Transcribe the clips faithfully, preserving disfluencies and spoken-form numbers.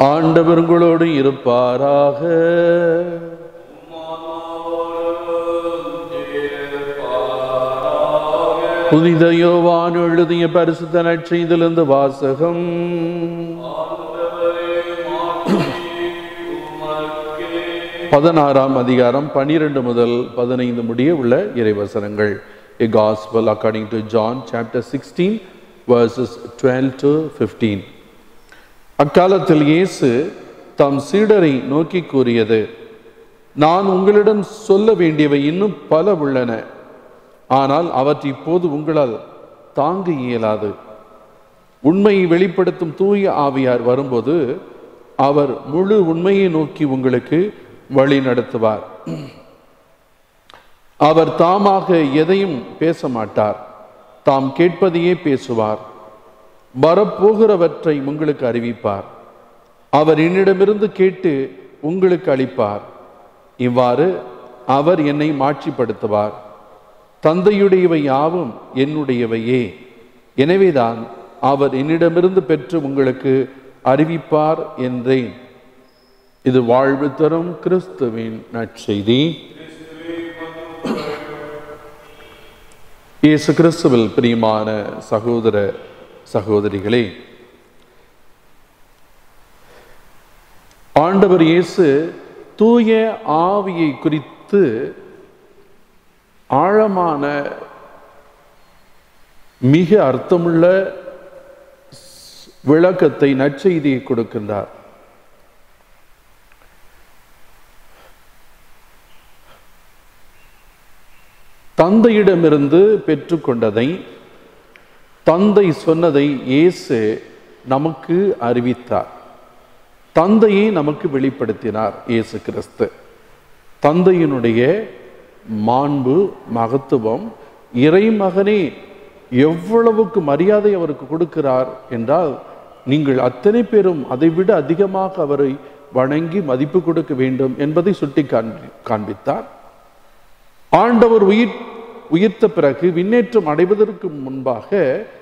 ஆண்டவர் உங்களோடு இருப்பாராக. புனித யோவான் எழுதிய பரிசுத்த நற்செய்தியிலிருந்து வாசகம். பதினாறாம் அதிகாரம் பனிரெண்டு முதல் பதினைந்து முடிய உள்ள இறைவசனங்கள். A Gospel according to John chapter sixteen verses twelve to fifteen. அக்காலத்தில் இயேசு தம் சீடரை நோக்கி கூறியது, நான் உங்களிடம் சொல்ல வேண்டியவை இன்னும் பல உள்ளன, ஆனால் அவற்றை இப்போது உங்களால் தாங்க இயலாது. உண்மையை வெளிப்படுத்தும் தூய ஆவியார் வரும்போது அவர் முழு உண்மையை நோக்கி உங்களுக்கு வழி நடத்துவார். அவர் தாமாக எதையும் பேச மாட்டார், தாம் கேட்பதையே பேசுவார். வரப்போகிறவற்றை உங்களுக்கு அறிவிப்பார். அவர் என்னிடமிருந்து கேட்டு உங்களுக்கு அளிப்பார். இவ்வாறு அவர் என்னை மாட்சிப்படுத்துவார். தந்தையுடையவை யாவும் என்னுடையவையே, எனவேதான் அவர் என்னிடமிருந்து பெற்று உங்களுக்கு அறிவிப்பார் என்றேன். இது வாழ்வு தரும் கிறிஸ்துவின் நற்செய்தி. இயேசு கிறிஸ்துவில் பிரியமான சகோதர சகோதரிகளே, ஆண்டவர் இயேசு தூய ஆவியை குறித்து ஆழமான மிக அர்த்தமுள்ள விளக்கத்தை நற்செய்தியை கொடுக்கின்றார். தந்தையிடமிருந்து பெற்றுக்கொண்டதை, தந்தை சொன்னதை இயேசு நமக்கு அறிவித்தார். தந்தையை நமக்கு வெளிப்படுத்தினார் இயேசு கிறிஸ்து. தந்தையினுடைய மாண்பு, மகத்துவம், இறைமகனே எவ்வளவுக்கு மரியாதை அவருக்கு கொடுக்கிறார் என்றால், நீங்கள் அத்தனை பேரும் அதை விட அதிகமாக அவரை வணங்கி மதிப்பு கொடுக்க வேண்டும் என்பதை சுட்டி காண்பித்தார். ஆண்டவர் உயிர் உயிர்த்த பிறகு விண்ணேற்றம் அடைவதற்கு முன்பாக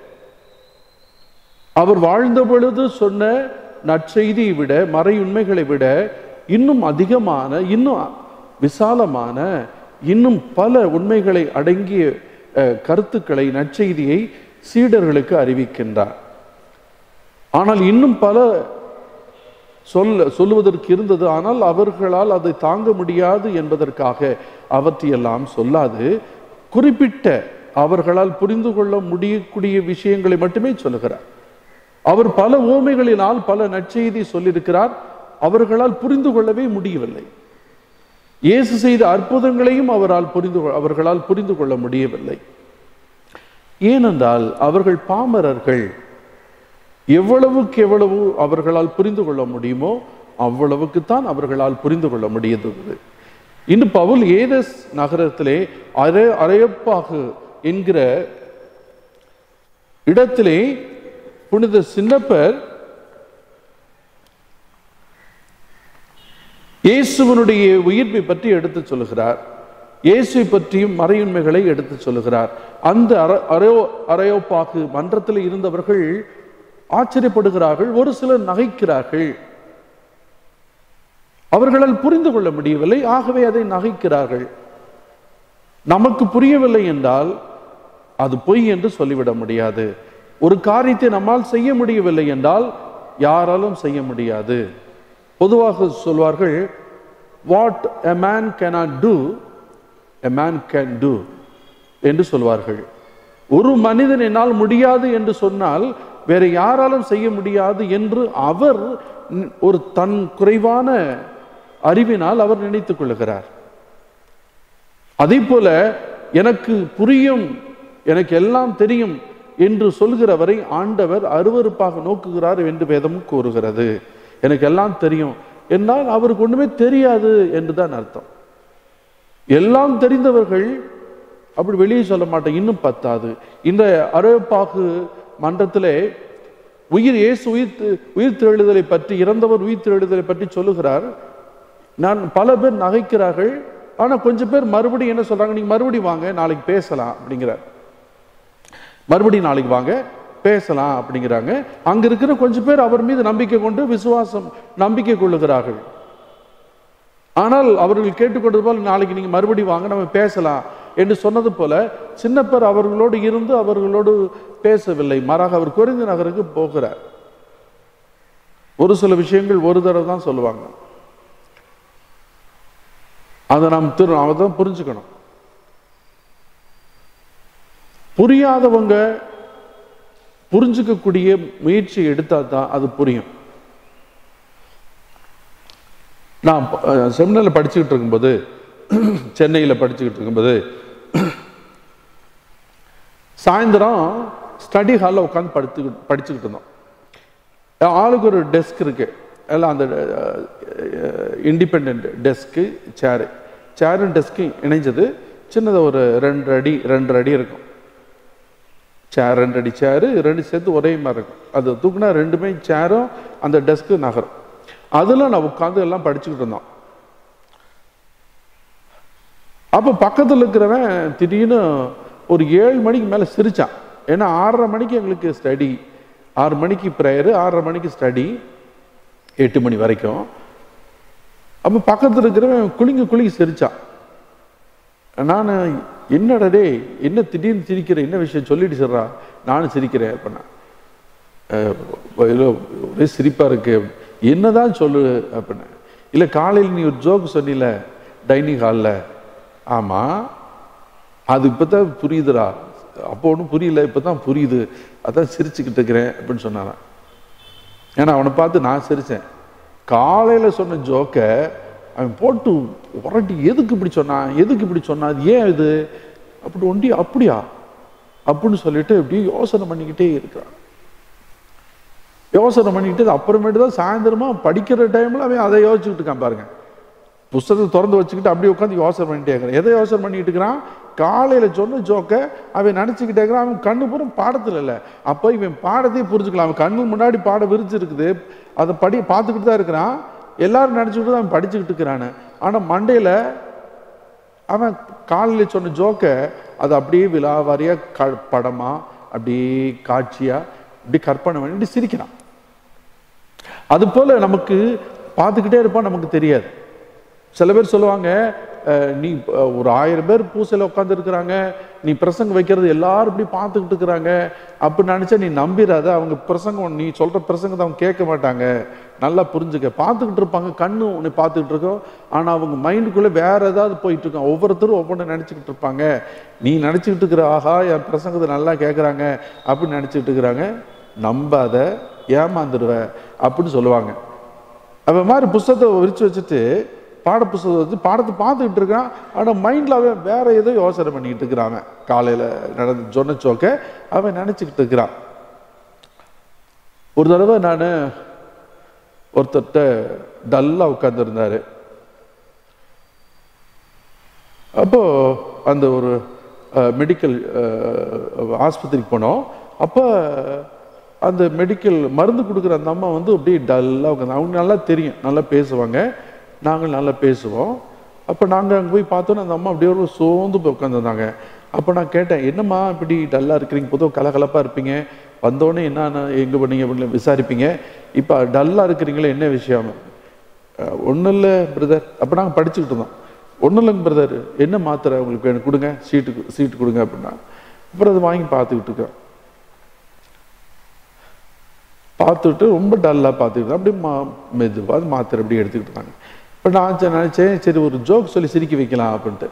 அவர் வாழ்ந்த பொழுது சொன்ன நற்செய்தியை விட, மறை உண்மைகளை விட இன்னும் அதிகமான, இன்னும் விசாலமான, இன்னும் பல உண்மைகளை அடங்கிய கருத்துக்களை, நற்செய்தியை சீடர்களுக்கு அறிவிக்கின்றார். ஆனால் இன்னும் பல சொல்ல சொல்லுவதற்கு இருந்தது. ஆனால் அவர்களால் அதை தாங்க முடியாது என்பதற்காக அவற்றையெல்லாம் சொல்லாது, குறிப்பிட்ட அவர்களால் புரிந்து கொள்ள முடியக்கூடிய விஷயங்களை மட்டுமே சொல்லுகிறார். அவர் பல ஓமைகளினால் பல நற்செய்தி சொல்லியிருக்கிறார். அவர்களால் புரிந்து கொள்ளவே முடியவில்லை. இயேசு செய்த அற்புதங்களையும் அவரால் புரிந்து அவர்களால் புரிந்து கொள்ள முடியவில்லை. ஏனென்றால் அவர்கள் பாமரர்கள். எவ்வளவுக்கு எவ்வளவு அவர்களால் புரிந்து கொள்ள முடியுமோ அவ்வளவுக்கு தான் அவர்களால் புரிந்து கொள்ள முடியது. இன்று பவுல் ஏதெஸ் நகரத்திலே அரை அரையப்பாகு என்கிற இடத்திலே புனித சின்னப்பர் இயேசுவனுடைய உயிர்ப்பை பற்றி எடுத்து சொல்லுகிறார். இயேசுவை பற்றியும் மறையுண்மைகளை எடுத்து சொல்லுகிறார். அந்த அரையோ அரையோப்பாகு மன்றத்தில் இருந்தவர்கள் ஆச்சரியப்படுகிறார்கள், ஒரு சிலர் நகைக்கிறார்கள். அவர்களால் புரிந்து கொள்ள முடியவில்லை, ஆகவே அதை நகைக்கிறார்கள். நமக்கு புரியவில்லை என்றால் அது பொய் என்று சொல்லிவிட முடியாது. ஒரு காரியத்தை நம்மால் செய்ய முடியவில்லை என்றால் யாராலும் செய்ய முடியாது. பொதுவாக சொல்வார்கள், what a man cannot do a man can do என்று சொல்வார்கள். ஒரு மனிதன் என்னால் முடியாது என்று சொன்னால் வேற யாராலும் செய்ய முடியாது என்று அவர் ஒரு தன் குறைவான அறிவினால் அவர் நினைத்துக் கொள்கிறார். அதே போல எனக்கு புரியும், எனக்கு எல்லாம் தெரியும் என்று சொல்கிறவரை ஆண்டவர் அருவருப்பாக நோக்குகிறார் என்று வேதம் கூறுகிறது. எனக்கு எல்லாம் தெரியும் என்றால் அவருக்கு ஒண்ணுமே தெரியாது என்றுதான் அர்த்தம். எல்லாம் தெரிந்தவர்கள் அப்படி வெளியே சொல்ல மாட்டேன். இன்னும் பத்தாது, இந்த அரையப்பாகு மன்றத்திலே உயிர் இயேசு உயிர் உயிர் தெழுதலை பற்றி, இறந்தவர் உயிர் தெழுதலை பற்றி சொல்லுகிறார். நான் பல பேர் நகைக்கிறார்கள். ஆனா கொஞ்சம் பேர் மறுபடியும் என்ன சொல்றாங்க, நீங்க மறுபடியும் வாங்க, நாளைக்கு பேசலாம் அப்படிங்கிறார். மறுபடியும் நாளைக்கு வாங்க, பேசலாம் அப்படிங்கிறாங்க. அங்க இருக்கிற கொஞ்சம் பேர் அவர் மீது நம்பிக்கை கொண்டு விசுவாசம் நம்பிக்கை கொள்ளுகிறார்கள். ஆனால் அவர்கள் கேட்டுக்கொண்டது போல நாளைக்கு நீங்க மறுபடியும் வாங்க நம்ம பேசலாம் என்று சொன்னது போல சின்னப்பர் அவர்களோடு இருந்து அவர்களோடு பேசவில்லை. மாறாக அவர் கொரிந்து நகருக்கு போகிறார். ஒரு சில விஷயங்கள் ஒரு தடவை தான் சொல்லுவாங்க. அதை நாம் திரு அவதான் புரிஞ்சுக்கணும். புரியாதவங்க புரிஞ்சுக்கக்கூடிய முயற்சி எடுத்தா தான் அது புரியும். நான் செமினாரில் படிச்சுக்கிட்டு இருக்கும்போது, சென்னையில் படிச்சுக்கிட்டு இருக்கும்போது சாயந்தரம் ஸ்டடி ஹாலில் உட்காந்து படுத்து படிச்சுக்கிட்டு இருந்தோம். ஆளுக்கு ஒரு டெஸ்க் இருக்கு, எல்லாம் அந்த இண்டிபெண்ட் டெஸ்க்கு சேரு சேரும் டெஸ்க்கு இணைஞ்சது. சின்னதாக ஒரு ரெண்டு அடி ரெண்டு அடி இருக்கும். சேர் ரெண்டு அடி சேரு ரெண்டு சேர்த்து ஒரே மாதிரி இருக்கும். அது தூக்குனா ரெண்டுமே சேரும் அந்த டெஸ்க்கு நகரும். அதில் நான் உட்காந்து எல்லாம் படிச்சுக்கிட்டு இருந்தோம். அப்போ பக்கத்தில் இருக்கிறவன் திடீர்னு ஒரு ஏழு மணிக்கு மேலே சிரிச்சான். ஏன்னா ஆறரை மணிக்கு எங்களுக்கு ஸ்டடி, ஆறு மணிக்கு ப்ரேயரு, ஆறரை மணிக்கு ஸ்டடி, எட்டு மணி வரைக்கும். அப்போ பக்கத்தில் இருக்கிறவன் குளிங்க குளிங்க சிரிச்சான். நான் என்னடே என்ன திடீர்னு சிரிக்கிற, என்ன விஷயம் சொல்லிட்டு சொல்றா. நானும் சிரிக்கிறேன். இப்போ நான் ஒரே சிரிப்பா இருக்கு. என்னதான் சொல்லு அப்படின்னா, இல்லை காலையில் நீ ஒரு ஜோக்கு சொன்னில டைனிங் ஹாலில். ஆமா, அது இப்போதான் புரியுதுடா. அப்போ ஒன்றும் புரியல, இப்போதான் புரியுது, அதான் சிரிச்சுக்கிட்டு இருக்கிறேன் அப்படின்னு சொன்னான். ஏன்னா அவனை பார்த்து நான் சிரிச்சேன். காலையில் சொன்ன ஜோக்கை அவன் போட்டு உரட்டி எதுக்கு இப்படி சொன்னான், எதுக்கு இப்படி சொன்னான், அது ஏன் இது அப்படி ஒண்டி அப்படியா அப்படின்னு சொல்லிட்டு இப்படி யோசனை பண்ணிக்கிட்டே இருக்கிறான். யோசனை பண்ணிக்கிட்டு அப்புறமேட்டு தான் சாயந்தரமா படிக்கிற டைம்ல அவன் அதை யோசிச்சுக்கிட்டு இருக்கான். பாருங்க, புஸ்தகத்தை திறந்து வச்சுக்கிட்டு அப்படியே உட்காந்து யோசனை பண்ணிட்டே இருக்கிறான். எதை யோசனை பண்ணிட்டு இருக்கிறான்? காலையில சொன்ன ஜோக்க அவன் நினைச்சுக்கிட்டே இருக்கிறான். அவன் கண்ணு பூரம் பாடத்துல இல்லை. அப்போ இவன் பாடத்தையே புரிஞ்சுக்கலாம். அவன் கண்ணு முன்னாடி பாடம் விரிச்சு இருக்குது, அதை படி பார்த்துக்கிட்டு தான் இருக்கிறான். எல்லாரும் நினைச்சுக்கிட்டு தான் அவன் படிச்சுக்கிட்டு இருக்கிறான்னு. ஆனா மண்டையில அவன் காலையில சொன்ன ஜோக்க அது அப்படியே விலாவாரியா க படமா அப்படியே காட்சியா இப்படி கற்பனை பண்ணி சிரிக்கிறான். அது போல நமக்கு பார்த்துக்கிட்டே இருப்பான், நமக்கு தெரியாது. சில பேர் சொல்லுவாங்க, நீ ஒரு ஆயிரம் பேர் பூசையில் உட்காந்து இருக்கிறாங்க, நீ பிரசங்கம் வைக்கிறது எல்லாரும் இப்படி பார்த்துக்கிட்டு இருக்கிறாங்க அப்படின்னு நினைச்சா நீ நம்பிடாத. அவங்க பிரசங்கம், நீ சொல்ற பிரசங்கத்தை அவங்க கேட்க மாட்டாங்க. நல்லா புரிஞ்சுக்க. பார்த்துக்கிட்டு இருப்பாங்க, கண்ணு உன்னை பார்த்துக்கிட்டு இருக்கோம், ஆனால் அவங்க மைண்டுக்குள்ளே வேற ஏதாவது போயிட்டு இருக்கான். ஒவ்வொருத்தரும் ஒவ்வொன்று நினச்சிக்கிட்டு இருப்பாங்க. நீ நினச்சிக்கிட்டு இருக்கிற, ஆஹா என் பிரசங்கத்தை நல்லா கேட்குறாங்க அப்படின்னு நினச்சிக்கிட்டு இருக்கிறாங்க. நம்பாத, ஏமாந்துடுவ அப்படின்னு சொல்லுவாங்க. அவன் மாதிரி புஸ்தகத்தை விரிச்சு வச்சுட்டு பாட புஸ்தகத்தை வச்சு பாடத்தை பார்த்துக்கிட்டு இருக்கான். ஆனால் மைண்டில் அவன் வேற ஏதோ யோசனை பண்ணிக்கிட்டு இருக்கிறான். காலையில் நடந்து சொன்ன சோக்க அவன் நினச்சிக்கிட்டு இருக்கிறான். ஒரு தடவை நான் ஒருத்தர்கிட்ட டல்லாக உட்கார்ந்துருந்தாரு. அப்போ அந்த ஒரு மெடிக்கல் ஆஸ்பத்திரிக்கு போனோம். அப்போ அந்த மெடிக்கல் மருந்து கொடுக்குற அந்த அம்மா வந்து அப்படியே டல்லாக உட்காந்து, அவங்க நல்லா தெரியும், நல்லா பேசுவாங்க, நாங்கள் நல்லா பேசுவோம். அப்போ நாங்கள் அங்கே போய் பார்த்தோன்னா அந்த அம்மா அப்படியே ஒரு சோர்ந்து போய் உட்காந்துருந்தாங்க. அப்போ நான் கேட்டேன், என்னம்மா இப்படி டல்லாக இருக்கிறீங்க, பொதுவாக கலகலப்பாக இருப்பீங்க, வந்தோடனே என்ன எங்கே பண்ணீங்க அப்படின்னு விசாரிப்பீங்க, இப்போ டல்லாக இருக்கிறீங்களே என்ன விஷயம்? ஒன்றும் இல்லை பிரதர். அப்போ நாங்கள் படிச்சுக்கிட்டு இருந்தோம். ஒன்றும் இல்லைங்க பிரதர், என்ன மாத்திரை உங்களுக்கு எனக்கு கொடுங்க, சீட்டு சீட்டு கொடுங்க அப்படின்னா. அப்புறம் அதை வாங்கி பார்த்துக்கிட்டு இருக்கேன். பார்த்துட்டு ரொம்ப டல்லாக பார்த்துக்கிட்டு அப்படி மா மெதுவாக மாத்திரை அப்படி எடுத்துக்கிட்டு இருந்தாங்க. இப்போ நான் நினச்சேன், சரி ஒரு ஜோக் சொல்லி சிரிக்க வைக்கலாம் அப்படின்ட்டு.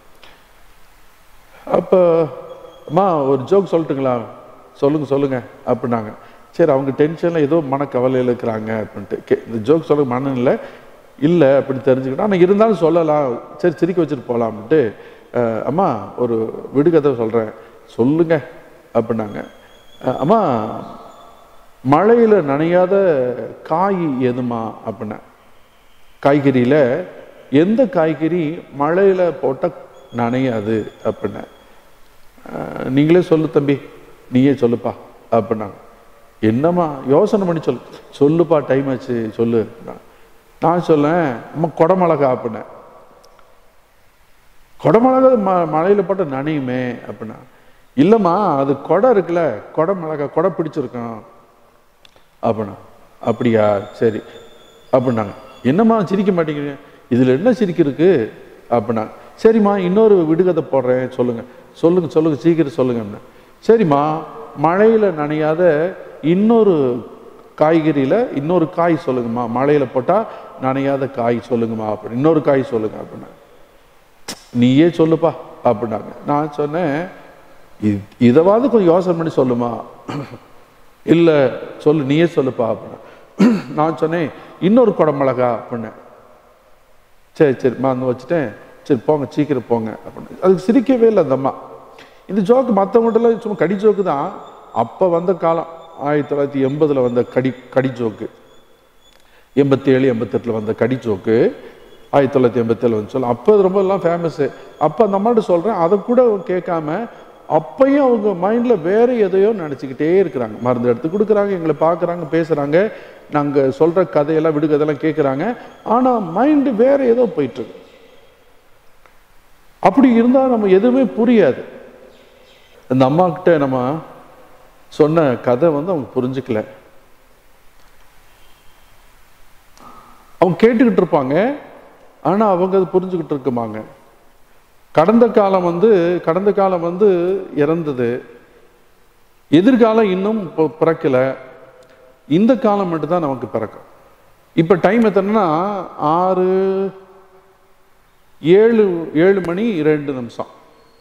அப்போ அம்மா ஒரு ஜோக் சொல்லட்டுங்களா? சொல்லுங்க சொல்லுங்க அப்படின்னாங்க. சரி, அவங்க டென்ஷனில் ஏதோ மனக்கவலையில் இருக்கிறாங்க அப்படின்ட்டு. கே இந்த ஜோக் சொல்ல மனம் இல்லை இல்லை அப்படின்னு தெரிஞ்சுக்கிட்டா, ஆனால் இருந்தாலும் சொல்லலாம், சரி சிரிக்க வச்சுட்டு போகலாம் அப்படின்ட்டு, அம்மா ஒரு விடுகதை சொல்கிறேன் சொல்லுங்க அப்படின்னாங்க. அம்மா மழையில் நனையாத காய் எதுமா அப்படின்னா, காய்கறியில் எந்த காய்கறி மழையில் போட்டால் நனையாது அப்படின்னா, நீங்களே சொல்லு தம்பி, நீயே சொல்லுப்பா அப்படின்னாங்க. என்னம்மா யோசனை பண்ணி சொல்லு, சொல்லுப்பா டைம் ஆச்சு சொல்லு. நான் சொல்லேன், அம்மா கொடமிளகா அப்படின்னேன். கொடமிளகா ம மழையில் போட்டால் நனையுமே அப்படின்னா, இல்லைம்மா அது கொடை இருக்குல்ல, கொடை மிளகா கொடை பிடிச்சிருக்கோம் அப்படின்னா. அப்படியா, சரி அப்படின்னாங்க. என்னம்மா சிரிக்க மாட்டேங்கிறீங்க, இதில் என்ன சிரிக்கிறதுக்கு அப்படின்னா. சரிம்மா இன்னொரு விடுகதை போடுறேன், சொல்லுங்க சொல்லுங்க சொல்லுங்க சீக்கிரம் சொல்லுங்க. சரிம்மா, மழையில் நனையாத இன்னொரு காய்கறியில் இன்னொரு காய் சொல்லுங்கம்மா, மழையில் போட்டால் நனையாத காய் சொல்லுங்கம்மா அப்படி, இன்னொரு காய் சொல்லுங்க அப்படின்னா. நீயே சொல்லுப்பா அப்படின்னாங்க. நான் சொன்னேன், இதைவாது கொஞ்சம் யோசனை பண்ணி சொல்லுமா. இல்லை சொல்லு, நீயே சொல்லுப்பா அப்படின்னா. நான் சொன்னேன், இன்னொரு குடம் மிளகா அப்படின்னேன். சரி சரி நான் வச்சுட்டேன், சரி போங்க சீக்கிரம் போங்க அப்படின்னு. அதுக்கு சிரிக்கவே இல்லை அந்த அம்மா. இந்த ஜோக்கு மற்றவங்கள்ட்டலாம் சும்மா கடி ஜோக்கு தான். அப்போ வந்த காலம் ஆயிரத்தி தொள்ளாயிரத்தி எண்பதில் வந்த கடி கடி ஜோக்கு, எண்பத்தி ஏழு எண்பத்தெட்டில் வந்த கடி ஜோக்கு ஆயிரத்தி தொள்ளாயிரத்தி எண்பத்தி ஏழு வந்து சொல்ல. அப்போ ரொம்ப எல்லாம் ஃபேமஸ்ஸு. அப்போ அந்த அம்மாட்ட சொல்கிறேன், அதை கூட கேட்காம அப்பையும் அவங்க மைண்டில் வேற எதையோ நினச்சிக்கிட்டே இருக்கிறாங்க. மருந்து எடுத்து கொடுக்குறாங்க, எங்களை பார்க்குறாங்க, பேசுகிறாங்க, நாங்கள் சொல்கிற கதையெல்லாம் விடுகதெல்லாம் கேட்குறாங்க. ஆனால் மைண்டு வேற ஏதோ போயிட்டுருக்கு. அப்படி இருந்தால் நம்ம எதுவுமே புரியாது. இந்த அம்மா கிட்ட நம்ம சொன்ன கதை வந்து அவங்க புரிஞ்சுக்கல. அவங்க கேட்டுக்கிட்டு இருப்பாங்க, ஆனால் அவங்க அது புரிஞ்சுக்கிட்டு இருக்குமாங்க. கடந்த காலம் வந்து கடந்த காலம் வந்து இறந்தது, எதிர்காலம் இன்னும் பிறக்கல, இந்த காலம் மட்டும்தான் நமக்கு பிறக்கும். இப்போ டைம் எத்தனைன்னா ஆறு ஏழு ஏழு மணி ரெண்டு நிமிஷம்.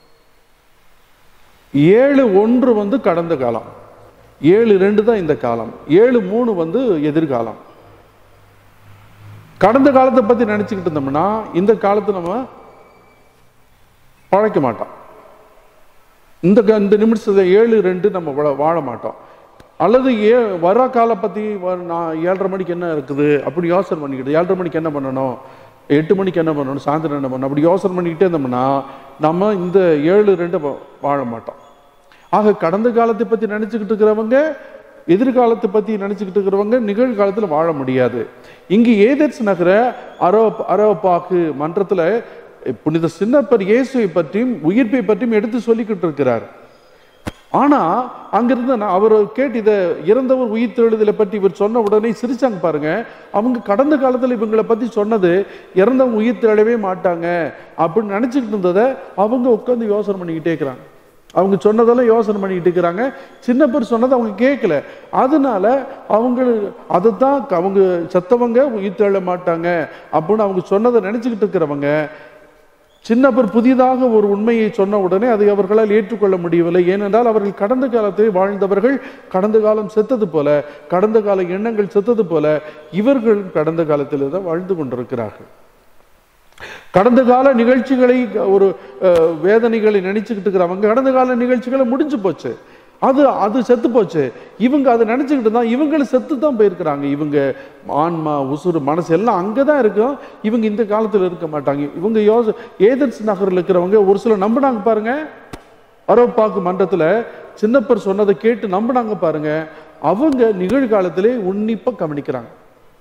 ஏழு ஒன்று வந்து கடந்த காலம், ஏழு ரெண்டு தான் இந்த காலம், ஏழு மூணு வந்து எதிர்காலம். கடந்த காலத்தை பற்றி நினச்சிக்கிட்டு இருந்தோம்னா இந்த காலத்தை நம்ம பழைக்க மாட்டோம். இந்த இந்த நிமிஷத்தில் ஏழு ரெண்டு நம்ம வாழ மாட்டோம். அல்லது ஏ வர காலை பற்றி நான் ஏழரை மணிக்கு என்ன இருக்குது அப்படி யோசனை பண்ணிக்கிட்டு, ஏழரை மணிக்கு என்ன பண்ணணும், எட்டு மணிக்கு என்ன பண்ணணும், சாயந்தரம் என்ன பண்ணணும் அப்படி யோசனை பண்ணிக்கிட்டே இருந்தோம்னா நம்ம இந்த ஏழு ரெண்டு வாழ மாட்டோம். ஆக கடந்த காலத்தை பற்றி நினச்சிக்கிட்டு இருக்கிறவங்க, எதிர்காலத்தை பற்றி நினச்சிக்கிட்டு இருக்கிறவங்க நிகழ்காலத்தில் வாழ முடியாது. இங்கு ஏதென்ஸ் நகர அரோ அரோபாக்கு மன்றத்தில் புனித சின்னப்பர் இயேசுவை பற்றியும் உயிர்ப்பை பற்றியும் எடுத்து சொல்லிக்கிட்டு இருக்கிறார். ஆனா அங்கிருந்து அவர் கேட்டு இதை இறந்தவர் உயிர் தெழுதலை பற்றி இவர் சொன்ன உடனே சிரிச்சாங்க பாருங்க. அவங்க கடந்த காலத்தில் இவங்களை பற்றி சொன்னது இறந்தவங்க உயிர் தெழவே மாட்டாங்க அப்படின்னு நினைச்சுக்கிட்டு இருந்ததை அவங்க உட்காந்து யோசனை பண்ணிக்கிட்டே இருக்கிறாங்க. அவங்க சொன்னதெல்லாம் யோசனை பண்ணிக்கிட்டு இருக்கிறாங்க. சின்ன பேர் சொன்னதை அவங்க கேட்கல. அதனால அவங்க அதைத்தான் அவங்க செத்தவங்க உயிர் தெழ மாட்டாங்க அப்படின்னு அவங்க சொன்னதை நினைச்சுக்கிட்டு இருக்கிறவங்க சின்ன பேர் புதிதாக ஒரு உண்மையை சொன்ன உடனே அதை அவர்களால் ஏற்றுக்கொள்ள முடியவில்லை. ஏனென்றால் அவர்கள் கடந்த காலத்தை வாழ்ந்தவர்கள், கடந்த காலம் செத்தது போல, கடந்த கால எண்ணங்கள் செத்தது போல இவர்கள் கடந்த காலத்தில் தான் வாழ்ந்து கொண்டிருக்கிறார்கள். கடந்த கால நிகழ்ச்சிகளை ஒரு வேதனைகளை நினைச்சுக்கிட்டு இருக்கிறவங்க கடந்த கால நிகழ்ச்சிகளை முடிஞ்சு போச்சு, அது அது செத்து போச்சு. இவங்க அதை நினைச்சுக்கிட்டு தான் இவங்களும் செத்து தான் போயிருக்கிறாங்க. இவங்க ஆன்மா உசுறு மனசு எல்லாம் அங்கதான் இருக்கும். இவங்க இந்த காலத்துல இருக்க மாட்டாங்க. இவங்க யோச ஏதென்ஸ் நகரில் இருக்கிறவங்க ஒரு சிலர் நம்பினாங்க பாருங்க. அரோபாக்கு மன்றத்துல சின்னப்பர் சொன்னதை கேட்டு நம்பினாங்க பாருங்க. அவங்க நிகழ்காலத்திலே உன்னிப்பா கவனிக்கிறாங்க.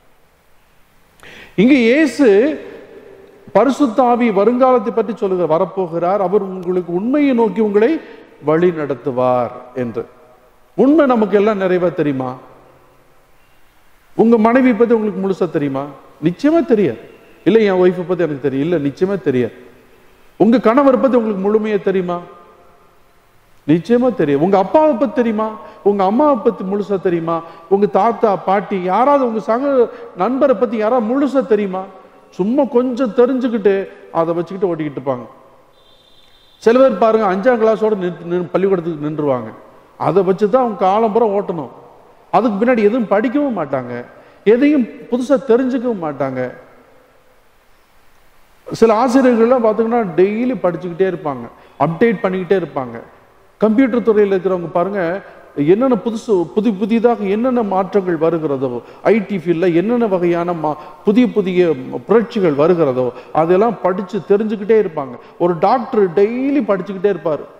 இங்க இயேசு பரிசுத்த ஆவி வருங்காலத்தை பற்றி சொல்லுகிற வரப்போகிறார், அவர் உங்களுக்கு உண்மையை நோக்கி உங்களை வழி நடத்துவார் என்று. உண்மை நமக்கு எல்லாம் நிறைவா தெரியுமா? உங்க மனைவி பத்தி உங்களுக்கு முழுசா தெரியுமா? நிச்சயமா தெரியாது. இல்லை என் ஒய்ஃபை பத்தி எனக்கு தெரியும், இல்லை நிச்சயமா தெரியாது. உங்க கணவர் பத்தி உங்களுக்கு முழுமையா தெரியுமா? நிச்சயமா தெரியும். உங்க அப்பாவை பத்தி தெரியுமா? உங்க அம்மாவை பத்தி முழுசா தெரியுமா? உங்க தாத்தா பாட்டி யாராவது உங்க சக நண்பரை பத்தி யாராவது முழுசா தெரியுமா? சும்மா கொஞ்சம் தெரிஞ்சுக்கிட்டு அதை வச்சுக்கிட்டு ஓட்டிக்கிட்டு இருப்பாங்க. சில பேர் பாருங்க அஞ்சாம் கிளாஸோட நின்று பள்ளிக்கூடத்துக்கு நின்றுவாங்க. அதை வச்சுதான் அவங்க காலம்புறம் ஓட்டணும். அதுக்கு பின்னாடி எதுவும் படிக்கவும் மாட்டாங்க, எதையும் புதுசா தெரிஞ்சுக்கவும் மாட்டாங்க. சில ஆசிரியர்கள்லாம் பார்த்தீங்கன்னா டெய்லி படிச்சுக்கிட்டே இருப்பாங்க, அப்டேட் பண்ணிக்கிட்டே இருப்பாங்க. கம்ப்யூட்டர் துறையில் இருக்கிறவங்க பாருங்க, என்னென்ன புதுசு புதி புதிதாக என்னென்ன மாற்றங்கள் வருகிறதோ, ஐடி ஃபீல்டில் என்னென்ன வகையான மா புதிய புதிய புரட்சிகள் வருகிறதோ அதெல்லாம் படித்து தெரிஞ்சுக்கிட்டே இருப்பாங்க. ஒரு டாக்டர் டெய்லி படிச்சுக்கிட்டே இருப்பார்.